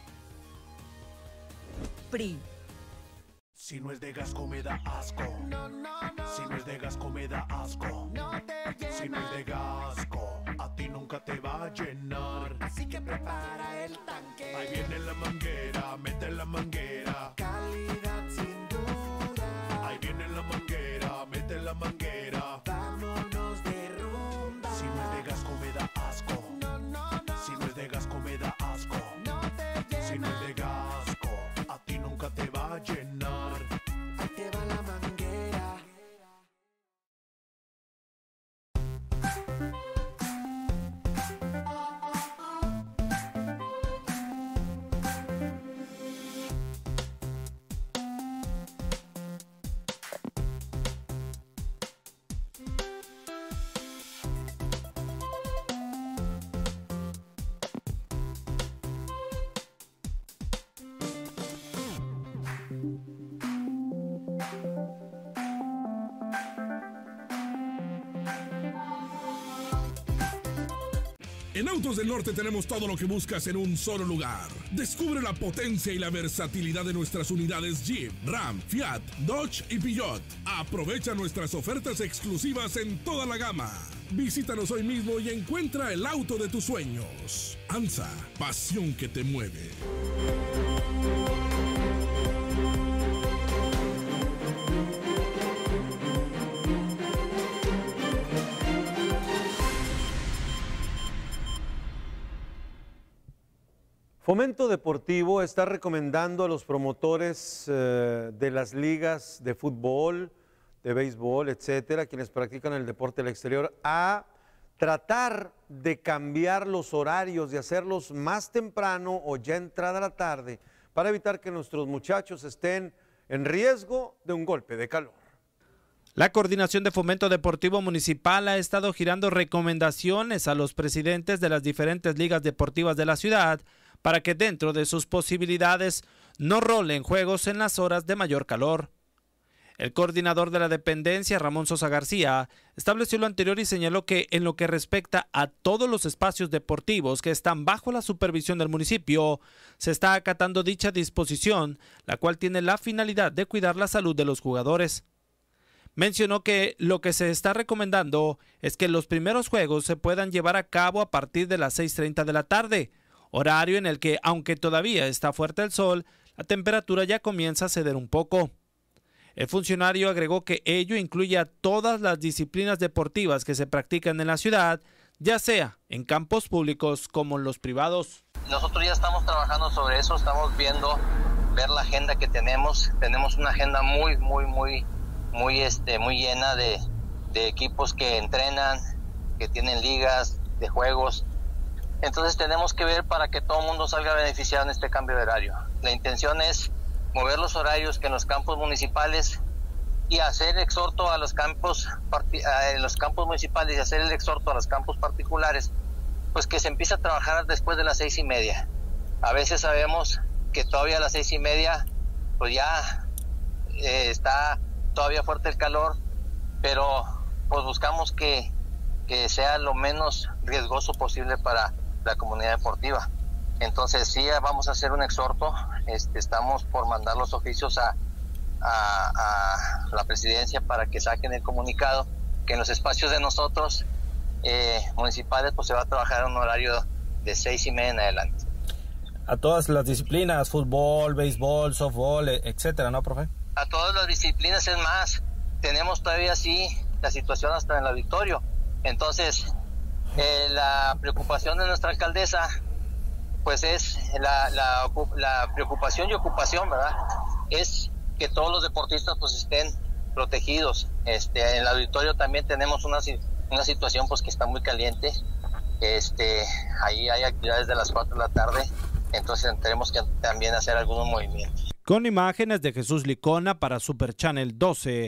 P R I. Si no es de Gasco me da asco. No, no, no. Si no es de Gasco me da asco. No te llena. Si no es de Gasco, a ti nunca te va a llenar. Así que prepara el tanque. Ahí viene la manguera, mete la manguera. Calidad sin duda. Ahí viene la manguera, mete la manguera. Vámonos de rumba. Si no es de Gasco me da asco. No, no, no. Si no es de Gasco me da asco. No te llena. Si no es de Gasco, a ti nunca te va a llenar. Ahí te va la manguera. En Autos del Norte tenemos todo lo que buscas en un solo lugar. Descubre la potencia y la versatilidad de nuestras unidades Jeep, Ram, Fiat, Dodge y Peugeot. Aprovecha nuestras ofertas exclusivas en toda la gama. Visítanos hoy mismo y encuentra el auto de tus sueños. ANSA, pasión que te mueve. Fomento Deportivo está recomendando a los promotores eh, de las ligas de fútbol, de béisbol, etcétera, quienes practican el deporte al exterior, a tratar de cambiar los horarios, de hacerlos más temprano o ya entrada la tarde, para evitar que nuestros muchachos estén en riesgo de un golpe de calor. La Coordinación de Fomento Deportivo Municipal ha estado girando recomendaciones a los presidentes de las diferentes ligas deportivas de la ciudad para que dentro de sus posibilidades no rolen juegos en las horas de mayor calor. El coordinador de la dependencia, Ramón Sosa García, estableció lo anterior y señaló que en lo que respecta a todos los espacios deportivos que están bajo la supervisión del municipio, se está acatando dicha disposición, la cual tiene la finalidad de cuidar la salud de los jugadores. Mencionó que lo que se está recomendando es que los primeros juegos se puedan llevar a cabo a partir de las seis treinta de la tarde, horario en el que, aunque todavía está fuerte el sol, la temperatura ya comienza a ceder un poco. El funcionario agregó que ello incluye a todas las disciplinas deportivas que se practican en la ciudad, ya sea en campos públicos como en los privados. Nosotros ya estamos trabajando sobre eso, estamos viendo, ver la agenda que tenemos. Tenemos una agenda muy, muy, muy, muy, este, muy llena de, de equipos que entrenan, que tienen ligas de juegos. Entonces tenemos que ver para que todo el mundo salga beneficiado en este cambio de horario. La intención es mover los horarios que en los campos municipales y hacer exhorto a los campos, en los campos municipales y hacer el exhorto a los campos particulares, pues que se empiece a trabajar después de las seis y media. A veces sabemos que todavía a las seis y media, pues ya eh, está todavía fuerte el calor, pero pues buscamos que, que sea lo menos riesgoso posible para la comunidad deportiva. Entonces sí vamos a hacer un exhorto, este, estamos por mandar los oficios a, a, a la presidencia para que saquen el comunicado que en los espacios de nosotros eh, municipales pues se va a trabajar en un horario de seis y media en adelante. A todas las disciplinas, fútbol, béisbol, softball, etcétera, ¿no, profe? A todas las disciplinas, es más, tenemos todavía sí la situación hasta en el auditorio. Entonces eh, la preocupación de nuestra alcaldesa pues es la, la, la preocupación y ocupación, ¿verdad? Es que todos los deportistas pues estén protegidos. Este, en el auditorio también tenemos una, una situación pues que está muy caliente. Este, ahí hay actividades de las cuatro de la tarde, entonces tenemos que también hacer algunos movimientos. Con imágenes de Jesús Licona para Super Channel doce,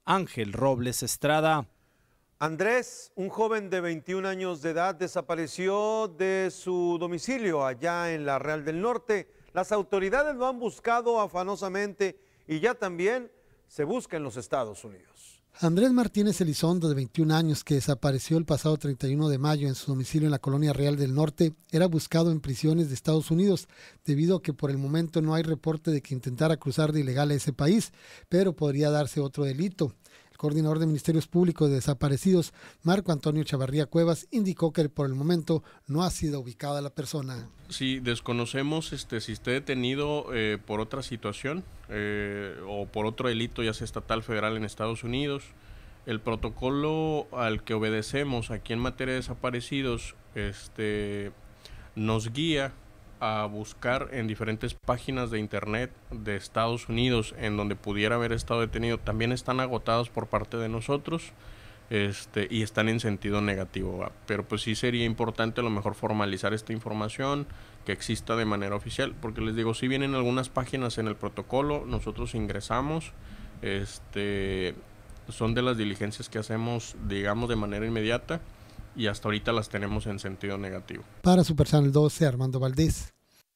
Ángel Robles Estrada. Andrés, un joven de veintiún años de edad, desapareció de su domicilio allá en la Real del Norte. Las autoridades lo han buscado afanosamente y ya también se busca en los Estados Unidos. Andrés Martínez Elizondo, de veintiún años, que desapareció el pasado treinta y uno de mayo en su domicilio en la Colonia Real del Norte, era buscado en prisiones de Estados Unidos, debido a que por el momento no hay reporte de que intentara cruzar de ilegal a ese país, pero podría darse otro delito. El coordinador de Ministerios Públicos de Desaparecidos, Marco Antonio Chavarría Cuevas, indicó que por el momento no ha sido ubicada la persona. Sí, desconocemos este, si esté detenido eh, por otra situación eh, o por otro delito, ya sea estatal, federal en Estados Unidos. El protocolo al que obedecemos aquí en materia de desaparecidos este, nos guía a buscar en diferentes páginas de internet de Estados Unidos en donde pudiera haber estado detenido. También están agotados por parte de nosotros este, y están en sentido negativo, ¿va? Pero pues sí sería importante a lo mejor formalizar esta información, que exista de manera oficial, porque les digo, si vienen algunas páginas en el protocolo, nosotros ingresamos, este, son de las diligencias que hacemos, digamos, de manera inmediata, y hasta ahorita las tenemos en sentido negativo. Para Super Channel doce, Armando Valdés.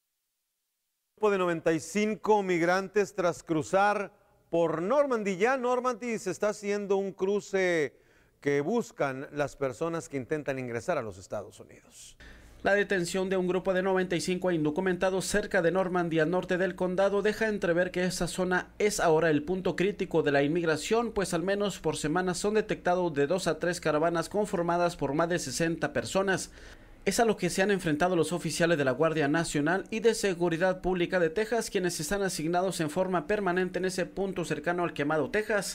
Un grupo de noventa y cinco migrantes tras cruzar por Normandy. Ya Normandy se está haciendo un cruce que buscan las personas que intentan ingresar a los Estados Unidos. La detención de un grupo de noventa y cinco indocumentados cerca de Normandy, al norte del condado, deja entrever que esa zona es ahora el punto crítico de la inmigración, pues al menos por semana son detectados de dos a tres caravanas conformadas por más de sesenta personas. Es a lo que se han enfrentado los oficiales de la Guardia Nacional y de Seguridad Pública de Texas, quienes están asignados en forma permanente en ese punto cercano al Quemado, Texas.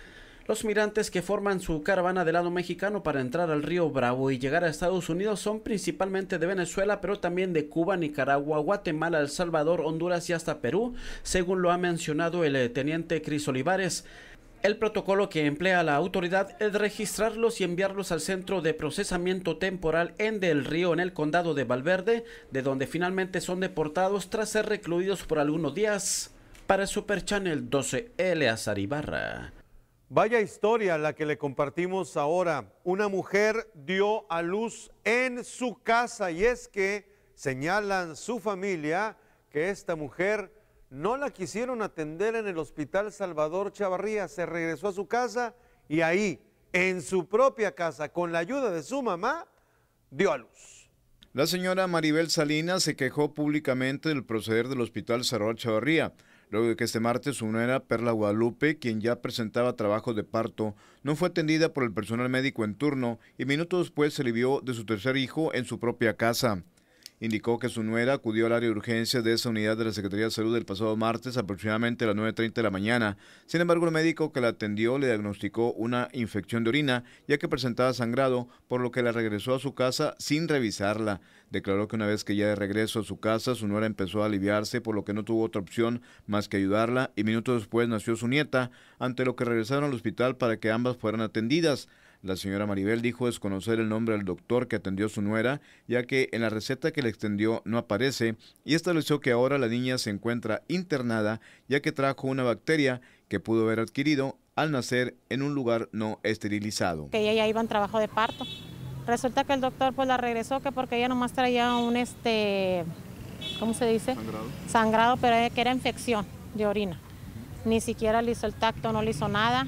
Los migrantes que forman su caravana del lado mexicano para entrar al río Bravo y llegar a Estados Unidos son principalmente de Venezuela, pero también de Cuba, Nicaragua, Guatemala, El Salvador, Honduras y hasta Perú, según lo ha mencionado el teniente Cris Olivares. El protocolo que emplea la autoridad es registrarlos y enviarlos al Centro de Procesamiento Temporal en Del Río, en el condado de Valverde, de donde finalmente son deportados tras ser recluidos por algunos días. Para Super Channel doce, Eleazar Ibarra. Vaya historia la que le compartimos ahora. Una mujer dio a luz en su casa y es que señalan su familia que esta mujer no la quisieron atender en el Hospital Salvador Chavarría. Se regresó a su casa y ahí, en su propia casa, con la ayuda de su mamá, dio a luz. La señora Maribel Salinas se quejó públicamente del proceder del Hospital Salvador Chavarría, luego de que este martes su nuera Perla Guadalupe, quien ya presentaba trabajos de parto, no fue atendida por el personal médico en turno y minutos después se libró de su tercer hijo en su propia casa. Indicó que su nuera acudió al área de urgencias de esa unidad de la Secretaría de Salud el pasado martes aproximadamente a las nueve treinta de la mañana. Sin embargo, el médico que la atendió le diagnosticó una infección de orina, ya que presentaba sangrado, por lo que la regresó a su casa sin revisarla. Declaró que una vez que ya de regreso a su casa, su nuera empezó a aliviarse, por lo que no tuvo otra opción más que ayudarla, y minutos después nació su nieta, ante lo que regresaron al hospital para que ambas fueran atendidas. La señora Maribel dijo desconocer el nombre del doctor que atendió a su nuera, ya que en la receta que le extendió no aparece, y estableció que ahora la niña se encuentra internada, ya que trajo una bacteria que pudo haber adquirido al nacer en un lugar no esterilizado. Que ella ya iba en trabajo de parto. Resulta que el doctor pues la regresó que porque ella nomás traía un, este, ¿cómo se dice? Sangrado. Sangrado, pero que era infección de orina. Ni siquiera le hizo el tacto, no le hizo nada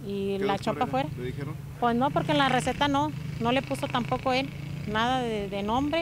y la echó para afuera. ¿Le dijeron? Pues no, porque en la receta no, no le puso tampoco él nada de, de nombre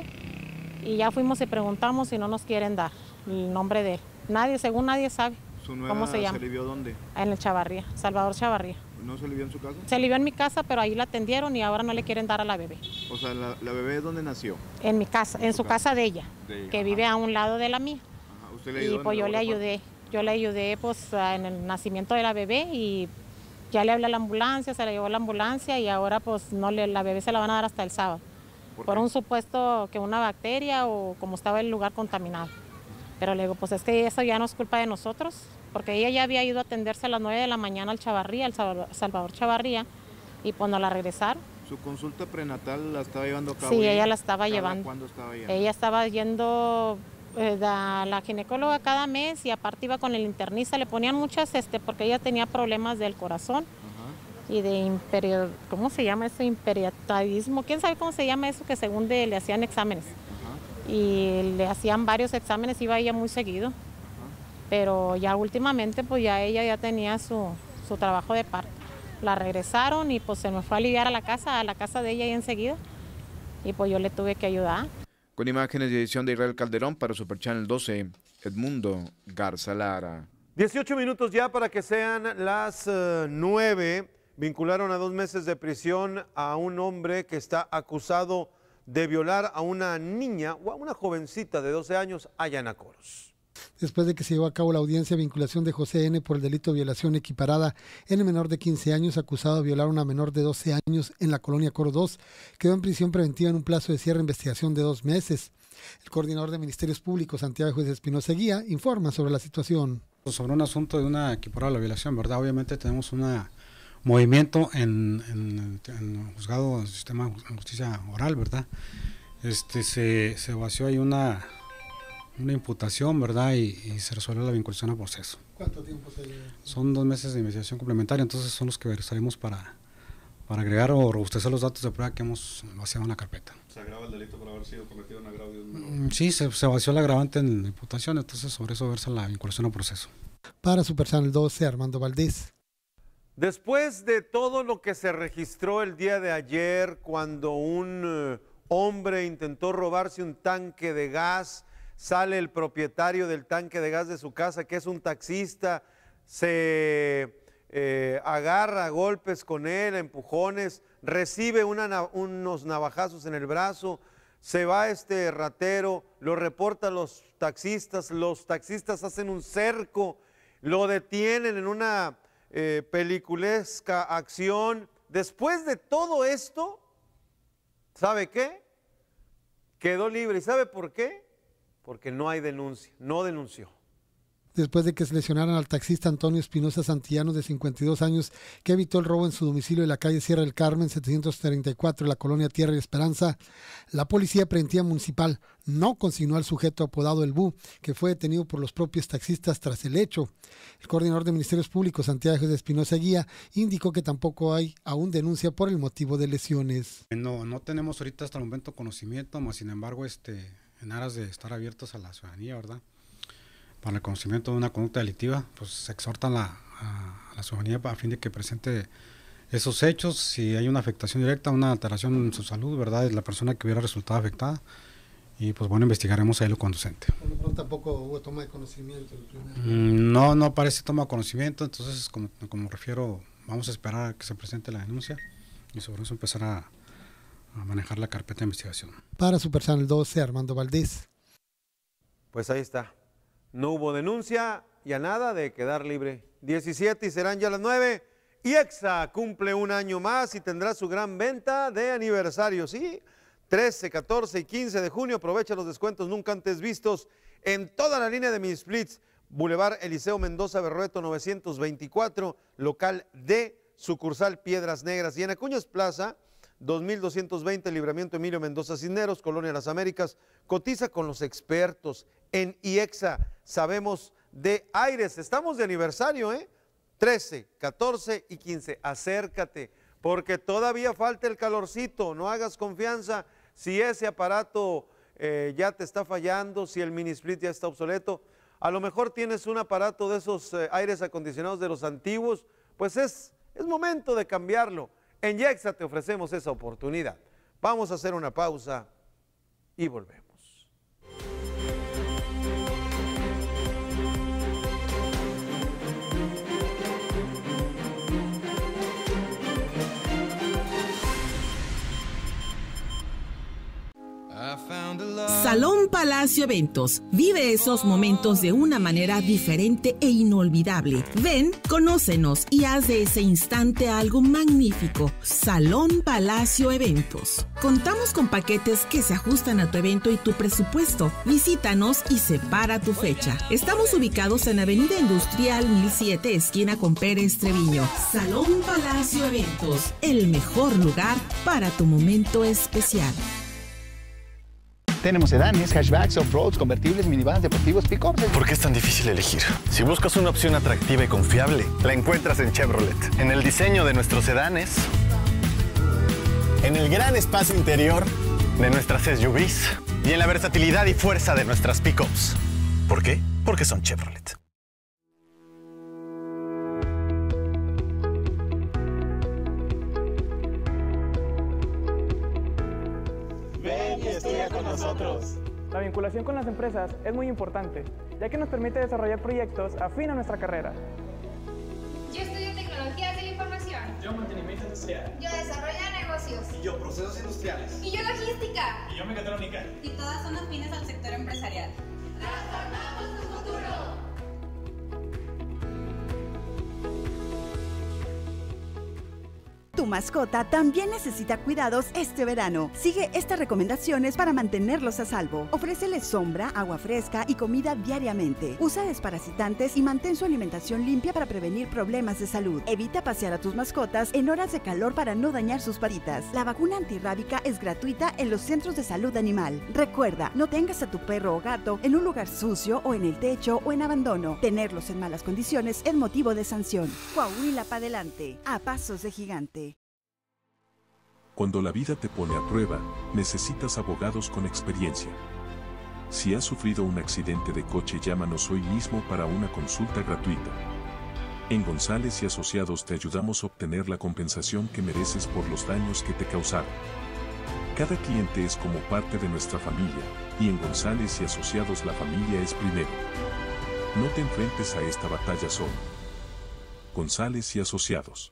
y ya fuimos y preguntamos y no nos quieren dar el nombre de él. Nadie, según nadie sabe cómo se llama. ¿Se alivió dónde? En el Chavarría, Salvador Chavarría. ¿No se alivió en su casa? Se alivió en mi casa, pero ahí la atendieron y ahora no le quieren dar a la bebé. O sea, ¿la, la bebé dónde nació? En mi casa, en su casa, casa de ella, de ella, que ajá. Vive a un lado de la mía. Ajá. ¿Usted le ayudó? Y pues yo le ayudé, yo le ayudé pues en el nacimiento de la bebé y ya le hablé a la ambulancia, se la llevó a la ambulancia y ahora pues no le, la bebé se la van a dar hasta el sábado. ¿Por, por un supuesto que una bacteria o como estaba el lugar contaminado. Pero le digo, pues es que eso ya no es culpa de nosotros, porque ella ya había ido a atenderse a las nueve de la mañana al Chavarría, al Salvador Chavarría, y pues no la regresaron. ¿Su consulta prenatal la estaba llevando a cabo? Sí, ella la estaba llevando. ¿Cuándo estaba yendo? Ella estaba yendo eh, a la ginecóloga cada mes y aparte iba con el internista, le ponían muchas, este, porque ella tenía problemas del corazón. Ajá. y de imperio, ¿cómo se llama eso? Imperialismo, ¿quién sabe cómo se llama eso? Que según de, le hacían exámenes. Ajá. Y le hacían varios exámenes, iba ella muy seguido. Ajá. Pero ya últimamente pues ya ella ya tenía su, su trabajo de parto. La regresaron y pues se me fue a aliviar a la casa, a la casa de ella y enseguida. Y pues yo le tuve que ayudar. Con imágenes y edición de Israel Calderón para Super Channel doce, Edmundo Garza Lara. dieciocho minutos ya para que sean las uh, nueve. Vincularon a dos meses de prisión a un hombre que está acusado de violar a una niña o a una jovencita de doce años allá en Acoros. Después de que se llevó a cabo la audiencia de vinculación de José N. por el delito de violación equiparada en el menor de quince años acusado de violar a una menor de doce años en la colonia Coro dos, quedó en prisión preventiva en un plazo de cierre de investigación de dos meses. El coordinador de Ministerios Públicos, Santiago Juez Espinosa Guía, informa sobre la situación. Sobre un asunto de una equiparada a la violación, ¿verdad? Obviamente tenemos un movimiento en, en, en el juzgado del sistema de justicia oral, ¿verdad? Este, se, se vació ahí una... una imputación, ¿verdad? Y, y se resuelve la vinculación a proceso. ¿Cuánto tiempo se lleva? Son dos meses de investigación complementaria, entonces son los que estaremos para, para agregar o robustecer los datos de prueba que hemos vaciado en la carpeta. ¿Se agrava el delito por haber sido cometido en agravio de un menor? Sí, se, se vació el agravante en la imputación, entonces sobre eso versa la vinculación a proceso. Para Super Channel doce, Armando Valdés. Después de todo lo que se registró el día de ayer, cuando un uh, hombre intentó robarse un tanque de gas, sale el propietario del tanque de gas de su casa, que es un taxista, se eh, agarra a golpes con él, a empujones, recibe una, unos navajazos en el brazo, se va este ratero, lo reporta a los taxistas, los taxistas hacen un cerco, lo detienen en una eh, peliculesca acción. Después de todo esto, ¿sabe qué? Quedó libre. ¿Y sabe por qué? Porque no hay denuncia, no denunció. Después de que se lesionaran al taxista Antonio Espinosa Santillano, de cincuenta y dos años, que evitó el robo en su domicilio de la calle Sierra del Carmen, setecientos treinta y cuatro, en la colonia Tierra y Esperanza, la Policía Preventiva Municipal no consignó al sujeto apodado El Bu, que fue detenido por los propios taxistas tras el hecho. El coordinador de Ministerios Públicos, Santiago de Espinosa Guía, indicó que tampoco hay aún denuncia por el motivo de lesiones. No, no tenemos ahorita hasta el momento conocimiento, más sin embargo, este, en aras de estar abiertos a la ciudadanía, ¿verdad?, para el conocimiento de una conducta delictiva, pues se exhorta a la, a, a la ciudadanía a fin de que presente esos hechos. Si hay una afectación directa, una alteración en su salud, ¿verdad?, de la persona que hubiera resultado afectada, y pues bueno, investigaremos ahí lo conducente. Pero tampoco hubo toma de conocimiento. No, no parece toma de conocimiento, entonces como, como refiero, vamos a esperar a que se presente la denuncia y sobre eso empezar a, a manejar la carpeta de investigación. Para Super Channel doce, Armando Valdés. Pues ahí está. No hubo denuncia y a nada de quedar libre. diecisiete y serán ya las nueve. IEXA cumple un año más y tendrá su gran venta de aniversario. Sí, trece, catorce y quince de junio. Aprovecha los descuentos nunca antes vistos en toda la línea de mini splits. Boulevard Eliseo Mendoza Berrueto novecientos veinticuatro, local D, sucursal Piedras Negras. Y en Acuñas Plaza, dos mil doscientos veinte, Libramiento Emilio Mendoza Cisneros, Colonia Las Américas. Cotiza con los expertos en IEXA. Sabemos de aires. Estamos de aniversario, ¿eh? trece, catorce y quince. Acércate, porque todavía falta el calorcito. No hagas confianza si ese aparato eh, ya te está fallando, si el mini split ya está obsoleto. A lo mejor tienes un aparato de esos eh, aires acondicionados de los antiguos, pues es, es momento de cambiarlo. En IEXA te ofrecemos esa oportunidad. Vamos a hacer una pausa y volvemos. Salón Palacio Eventos. Vive esos momentos de una manera diferente e inolvidable. Ven, conócenos y haz de ese instante algo magnífico. Salón Palacio Eventos. Contamos con paquetes que se ajustan a tu evento y tu presupuesto. Visítanos y separa tu fecha. Estamos ubicados en Avenida Industrial mil siete, esquina con Pérez Treviño. Salón Palacio Eventos. El mejor lugar para tu momento especial. Tenemos sedanes, hatchbacks, off-roads, convertibles, minivans, deportivos, pick-ups. ¿Por qué es tan difícil elegir? Si buscas una opción atractiva y confiable, la encuentras en Chevrolet. En el diseño de nuestros sedanes, en el gran espacio interior de nuestras S U Vs y en la versatilidad y fuerza de nuestras pick-ups. ¿Por qué? Porque son Chevrolet. Ven y estudia con nosotros. La vinculación con las empresas es muy importante, ya que nos permite desarrollar proyectos afín a nuestra carrera. Yo estudio tecnologías de la información. Yo mantenimiento industrial. Yo desarrollo de negocios. Y yo procesos industriales. Y yo logística. Y yo mecatrónica. Y todas son afines al sector empresarial. ¡Transformamos tu futuro! Tu mascota también necesita cuidados este verano. Sigue estas recomendaciones para mantenerlos a salvo. Ofrécele sombra, agua fresca y comida diariamente. Usa desparasitantes y mantén su alimentación limpia para prevenir problemas de salud. Evita pasear a tus mascotas en horas de calor para no dañar sus patitas. La vacuna antirrábica es gratuita en los centros de salud animal. Recuerda, no tengas a tu perro o gato en un lugar sucio o en el techo o en abandono. Tenerlos en malas condiciones es motivo de sanción. Coahuila para adelante, a pasos de gigante. Cuando la vida te pone a prueba, necesitas abogados con experiencia. Si has sufrido un accidente de coche, llámanos hoy mismo para una consulta gratuita. En González y Asociados te ayudamos a obtener la compensación que mereces por los daños que te causaron. Cada cliente es como parte de nuestra familia, y en González y Asociados la familia es primero. No te enfrentes a esta batalla solo. González y Asociados.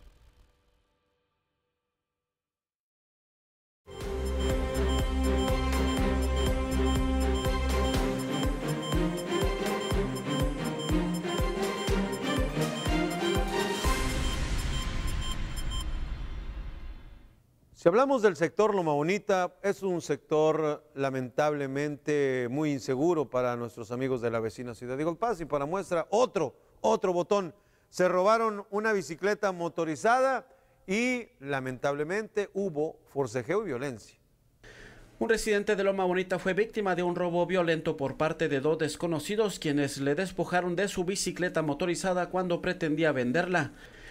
Si hablamos del sector Loma Bonita, es un sector lamentablemente muy inseguro para nuestros amigos de la vecina ciudad de Golpaz. Y para muestra, otro, otro botón. Se robaron una bicicleta motorizada y lamentablemente hubo forcejeo y violencia. Un residente de Loma Bonita fue víctima de un robo violento por parte de dos desconocidos, quienes le despojaron de su bicicleta motorizada cuando pretendía venderla.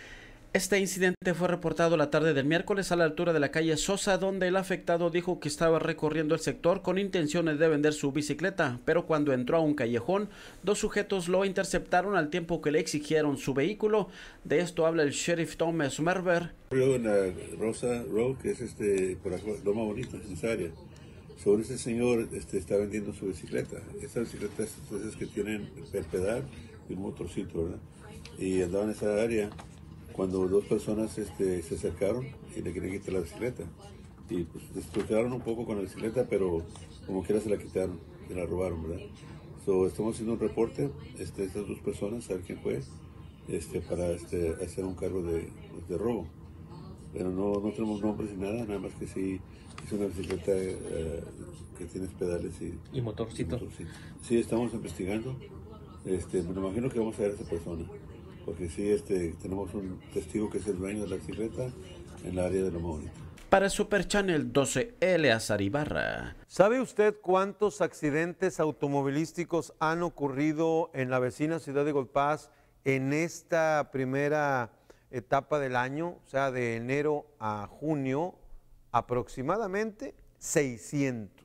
Este incidente fue reportado la tarde del miércoles a la altura de la calle Sosa, donde el afectado dijo que estaba recorriendo el sector con intenciones de vender su bicicleta, pero cuando entró a un callejón, dos sujetos lo interceptaron al tiempo que le exigieron su vehículo. De esto habla el sheriff Thomas Merver. En la Rosa Road, que es este, por acá, Loma Bonita, en esa área. Sobre ese señor este, está vendiendo su bicicleta. Estas bicicletas esas que tienen el pedal y un motorcito, ¿verdad? Y andaba en esa área cuando dos personas este, se acercaron y le querían quitar la bicicleta. Y pues destrozaron un poco con la bicicleta, pero como quiera se la quitaron, se la robaron, ¿verdad? So, estamos haciendo un reporte, este, estas dos personas, saber quién fue, este, para este, hacer un cargo de, de robo. Pero no, no tenemos nombres ni nada, nada más que sí es una bicicleta eh, que tiene pedales y, ¿Y motorcito? y motorcito. Sí, estamos investigando. Este, me imagino que vamos a ver a esa persona, porque sí este, tenemos un testigo que es el dueño de la bicicleta en la área de Loma Bonita. Para Super Channel doce, Eleazar Ibarra. ¿Sabe usted cuántos accidentes automovilísticos han ocurrido en la vecina ciudad de Golpaz en esta primera etapa del año? O sea, de enero a junio, aproximadamente seiscientos.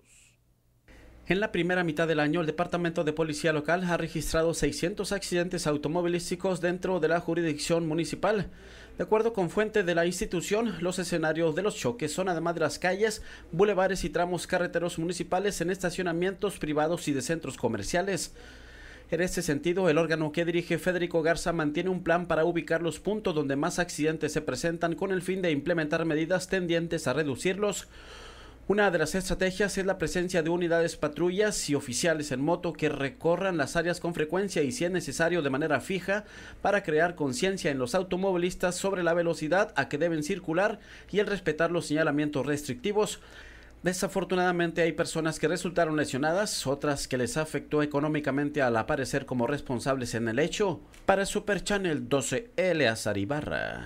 En la primera mitad del año, el Departamento de Policía Local ha registrado seiscientos accidentes automovilísticos dentro de la jurisdicción municipal. De acuerdo con fuente de la institución, los escenarios de los choques son además de las calles, bulevares y tramos carreteros municipales en estacionamientos privados y de centros comerciales. En este sentido, el órgano que dirige Federico Garza mantiene un plan para ubicar los puntos donde más accidentes se presentan con el fin de implementar medidas tendientes a reducirlos. Una de las estrategias es la presencia de unidades patrullas y oficiales en moto que recorran las áreas con frecuencia y, si es necesario, de manera fija, para crear conciencia en los automovilistas sobre la velocidad a que deben circular y el respetar los señalamientos restrictivos. Desafortunadamente hay personas que resultaron lesionadas, otras que les afectó económicamente al aparecer como responsables en el hecho. Para Super Channel doce, Eleazar Ibarra.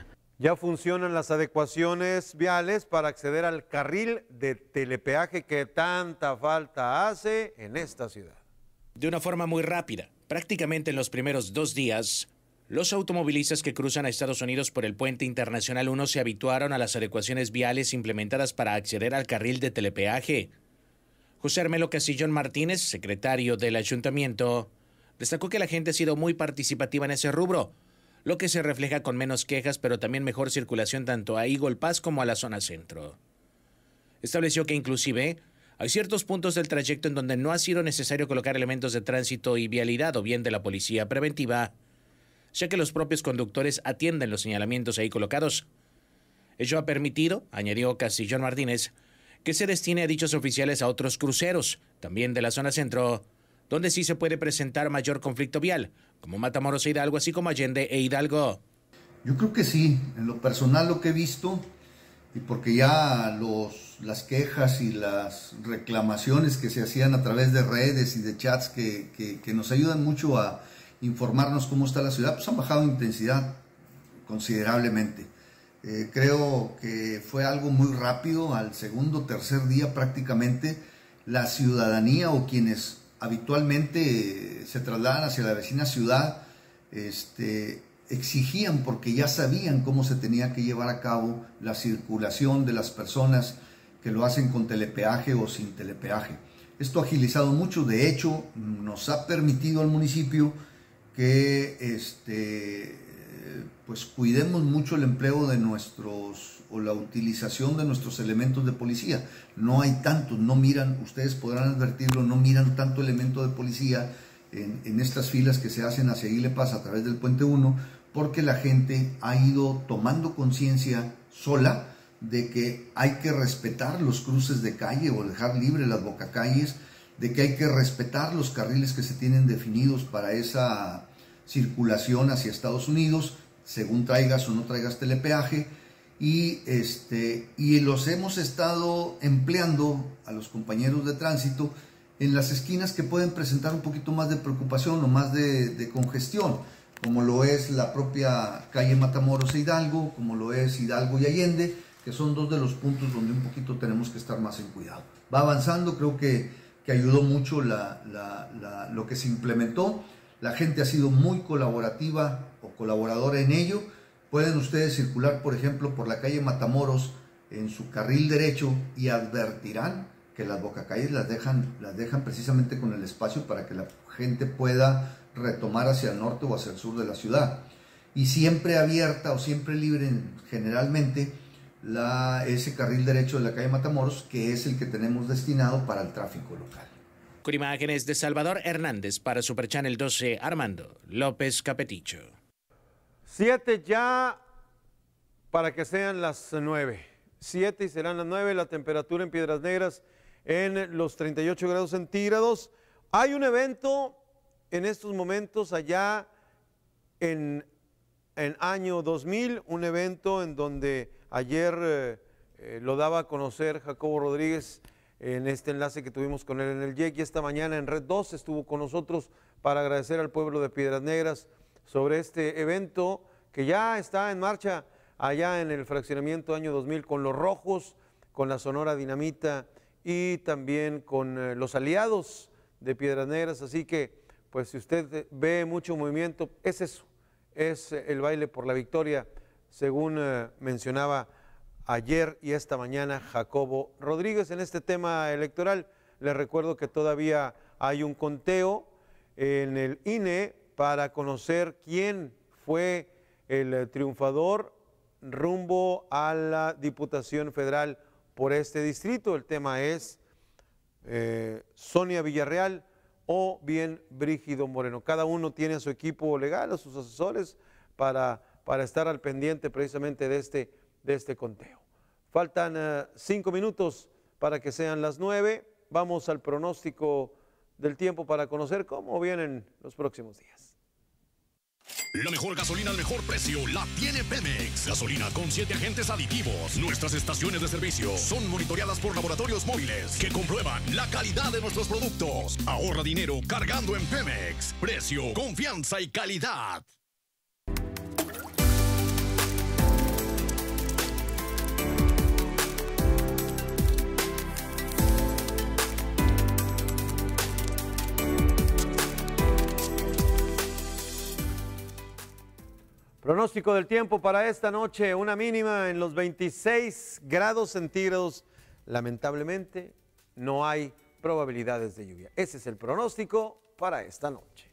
Ya funcionan las adecuaciones viales para acceder al carril de telepeaje que tanta falta hace en esta ciudad. De una forma muy rápida, prácticamente en los primeros dos días, los automovilistas que cruzan a Estados Unidos por el Puente Internacional uno se habituaron a las adecuaciones viales implementadas para acceder al carril de telepeaje. José Armelo Castillón Martínez, secretario del ayuntamiento, destacó que la gente ha sido muy participativa en ese rubro, lo que se refleja con menos quejas, pero también mejor circulación tanto a Eagle Pass como a la zona centro. Estableció que inclusive hay ciertos puntos del trayecto en donde no ha sido necesario colocar elementos de tránsito y vialidad o bien de la policía preventiva, ya que los propios conductores atienden los señalamientos ahí colocados. Ello ha permitido, añadió Castillón Martínez, que se destine a dichos oficiales a otros cruceros, también de la zona centro, donde sí se puede presentar mayor conflicto vial, como Matamoros e Hidalgo, así como Allende e Hidalgo. Yo creo que sí, en lo personal lo que he visto, y porque ya los, las quejas y las reclamaciones que se hacían a través de redes y de chats que, que, que nos ayudan mucho a informarnos cómo está la ciudad, pues han bajado en intensidad considerablemente. Eh, creo que fue algo muy rápido, al segundo, tercer día prácticamente, la ciudadanía o quienes habitualmente se trasladan hacia la vecina ciudad, este, exigían porque ya sabían cómo se tenía que llevar a cabo la circulación de las personas que lo hacen con telepeaje o sin telepeaje. Esto ha agilizado mucho, de hecho nos ha permitido al municipio que este, pues cuidemos mucho el empleo de nuestros o la utilización de nuestros elementos de policía. No hay tantos, no miran, ustedes podrán advertirlo, no miran tanto elemento de policía en, en estas filas que se hacen hacia Eagle Pass a través del Puente uno, porque la gente ha ido tomando conciencia sola de que hay que respetar los cruces de calle o dejar libre las bocacalles, de que hay que respetar los carriles que se tienen definidos para esa circulación hacia Estados Unidos, según traigas o no traigas telepeaje, y, este, y los hemos estado empleando a los compañeros de tránsito en las esquinas que pueden presentar un poquito más de preocupación o más de, de congestión, como lo es la propia calle Matamoros e Hidalgo, como lo es Hidalgo y Allende, que son dos de los puntos donde un poquito tenemos que estar más en cuidado. Va avanzando, creo que, que ayudó mucho la, la, la, lo que se implementó. La gente ha sido muy colaborativa o colaboradora en ello. Pueden ustedes circular, por ejemplo, por la calle Matamoros en su carril derecho y advertirán que las bocacalles las dejan, las dejan precisamente con el espacio para que la gente pueda retomar hacia el norte o hacia el sur de la ciudad. Y siempre abierta o siempre libre generalmente la, ese carril derecho de la calle Matamoros, que es el que tenemos destinado para el tráfico local. Con imágenes de Salvador Hernández para Super Channel doce, Armando López Capeticho. Siete ya para que sean las nueve. Siete y serán las nueve. La temperatura en Piedras Negras en los treinta y ocho grados centígrados. Hay un evento en estos momentos allá en, en año dos mil, un evento en donde ayer eh, eh, lo daba a conocer Jacobo Rodríguez en este enlace que tuvimos con él en el Y E C, y esta mañana en Red dos estuvo con nosotros para agradecer al pueblo de Piedras Negras sobre este evento que ya está en marcha allá en el fraccionamiento año dos mil con los Rojos, con la Sonora Dinamita y también con eh, los aliados de Piedras Negras. Así que, pues si usted ve mucho movimiento, es eso, es el baile por la victoria, según eh, mencionaba ayer y esta mañana Jacobo Rodríguez. En este tema electoral, les recuerdo que todavía hay un conteo en el I N E para conocer quién fue el triunfador rumbo a la Diputación Federal por este distrito. El tema es eh, Sonia Villarreal o bien Brígido Moreno. Cada uno tiene a su equipo legal, a sus asesores, para, para estar al pendiente precisamente de este, de este conteo. Faltan uh, cinco minutos para que sean las nueve. Vamos al pronóstico del tiempo para conocer cómo vienen los próximos días. La mejor gasolina al mejor precio la tiene Pemex. Gasolina con siete agentes aditivos. Nuestras estaciones de servicio son monitoreadas por laboratorios móviles que comprueban la calidad de nuestros productos. Ahorra dinero cargando en Pemex. Precio, confianza y calidad. Pronóstico del tiempo para esta noche, una mínima en los veintiséis grados centígrados. Lamentablemente, no hay probabilidades de lluvia. Ese es el pronóstico para esta noche.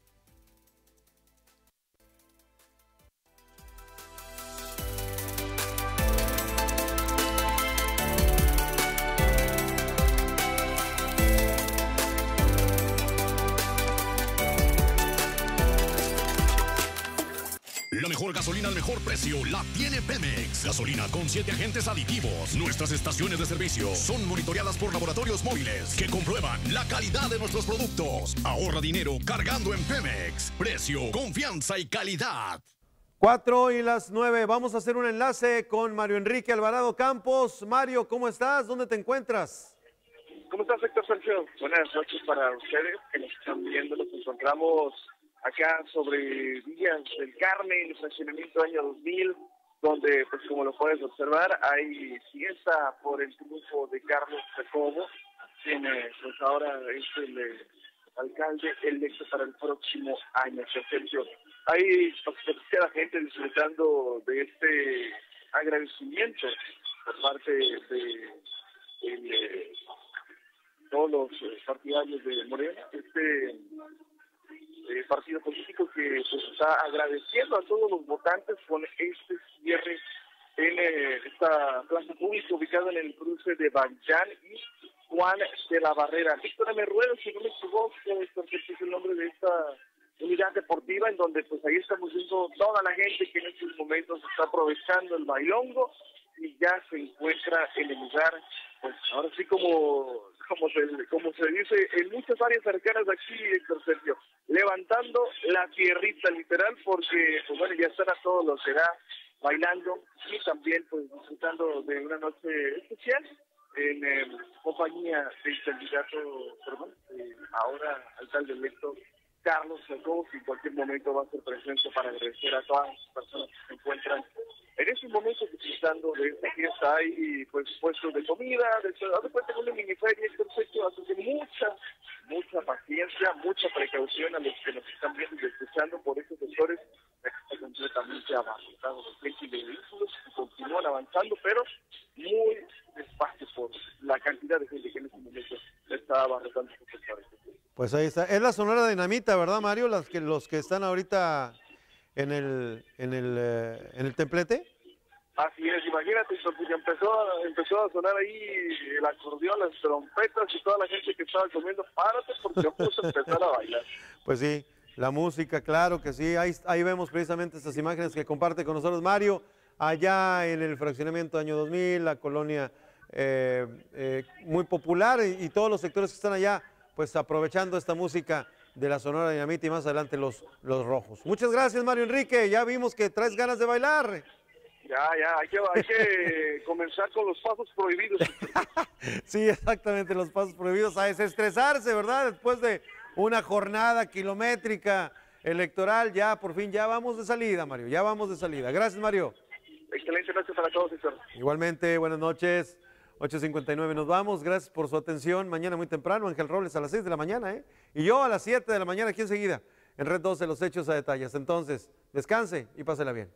La mejor gasolina al mejor precio la tiene Pemex. Gasolina con siete agentes aditivos. Nuestras estaciones de servicio son monitoreadas por laboratorios móviles que comprueban la calidad de nuestros productos. Ahorra dinero cargando en Pemex. Precio, confianza y calidad. Cuatro y las nueve. Vamos a hacer un enlace con Mario Enrique Alvarado Campos. Mario, ¿cómo estás? ¿Dónde te encuentras? ¿Cómo estás, Héctor Sergio? Buenas noches para ustedes que nos están viendo. Nos encontramos acá sobre Villas del Carmen, fraccionamiento año dos mil, donde, pues como lo puedes observar, hay fiesta por el triunfo de Carlos Jacobo, quien eh, pues ahora es el eh, alcalde electo para el próximo año. Sergio, hay mucha gente disfrutando de este agradecimiento por parte de el, eh, todos los partidarios de Morena, este Eh, partido político que pues está agradeciendo a todos los votantes con este cierre en eh, esta plaza pública ubicada en el cruce de Banchán y Juan de la Barrera. Víctor M. Rueda, si no me equivoco, es el nombre de esta unidad deportiva, en donde pues ahí estamos viendo toda la gente que en estos momentos está aprovechando el bailongo y ya se encuentra en el lugar, pues ahora sí como como se, como se dice en muchas áreas cercanas de aquí, Héctor Sergio, levantando la tierrita literal, porque pues bueno, ya están a todos los que da bailando y también pues disfrutando de una noche especial en eh, compañía del candidato, perdón, eh, ahora alcalde electo Carlos Jacobo, que en cualquier momento va a ser presente para agradecer a todas las personas que se encuentran en estos momentos disfrutando de esta fiesta. Hay pues puestos de comida, de todo, de cuenta con una miniferia, perfecto, así que mucha, mucha paciencia, mucha precaución a los que nos están viendo y escuchando por estos sectores. Está completamente abarrotado de gente y de vehículos que continúan avanzando, pero muy despacio por la cantidad de gente que en este momento está abarrotando estos sectores. Pues ahí está. Es la Sonora Dinamita, ¿verdad, Mario? Las que, los que están ahorita en el, en el, eh, en el templete. Así es, imagínate, porque empezó, a, empezó a sonar ahí el acordeón, las trompetas y toda la gente que estaba comiendo, párate porque vamos a empezar a bailar. Pues sí, la música, claro que sí. Ahí, ahí vemos precisamente estas imágenes que comparte con nosotros Mario, allá en el fraccionamiento año dos mil, la colonia eh, eh, muy popular y, y todos los sectores que están allá, pues aprovechando esta música de la Sonora Dinamita y más adelante los, los rojos. Muchas gracias, Mario Enrique. Ya vimos que traes ganas de bailar. Ya, ya, hay que, hay que comenzar con los pasos prohibidos. Sí, exactamente, los pasos prohibidos, a desestresarse, ¿verdad? Después de una jornada kilométrica electoral, ya por fin, ya vamos de salida, Mario, ya vamos de salida. Gracias, Mario. Excelente noche para todos, Héctor. Igualmente, buenas noches. ocho cincuenta y nueve nos vamos, gracias por su atención. Mañana muy temprano, Ángel Robles a las seis de la mañana, ¿eh? Y yo a las siete de la mañana aquí enseguida, en Red doce, los hechos a detalles. Entonces, descanse y pásela bien.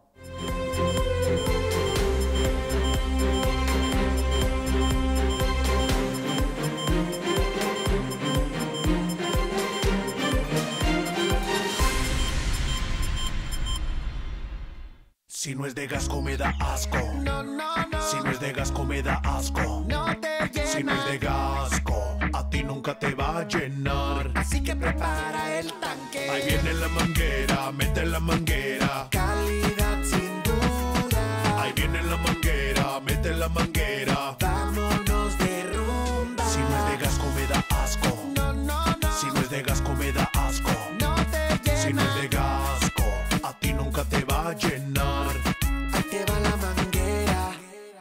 Si no es de Gasco me da asco. No, no, no. Si no es de Gasco me da asco. No te llena. Si no es de Gasco, a ti nunca te va a llenar. Así que prepara el tanque. Ahí viene la manguera, mete la manguera. Calidad sin duda. Ahí viene la manguera, mete la manguera. Vámonos de rumba. Si no es de Gasco me da asco. No, no, no. Si no es de Gasco me da asco. No te llena. Si no es de Gasco, a ti nunca te va a llenar. Ahí te va la manguera.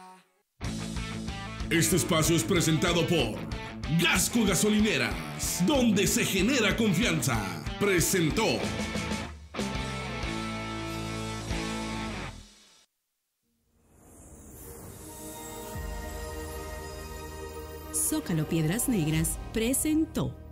Este espacio es presentado por Gasco Gasolineras, donde se genera confianza. Presentó. Zócalo Piedras Negras presentó.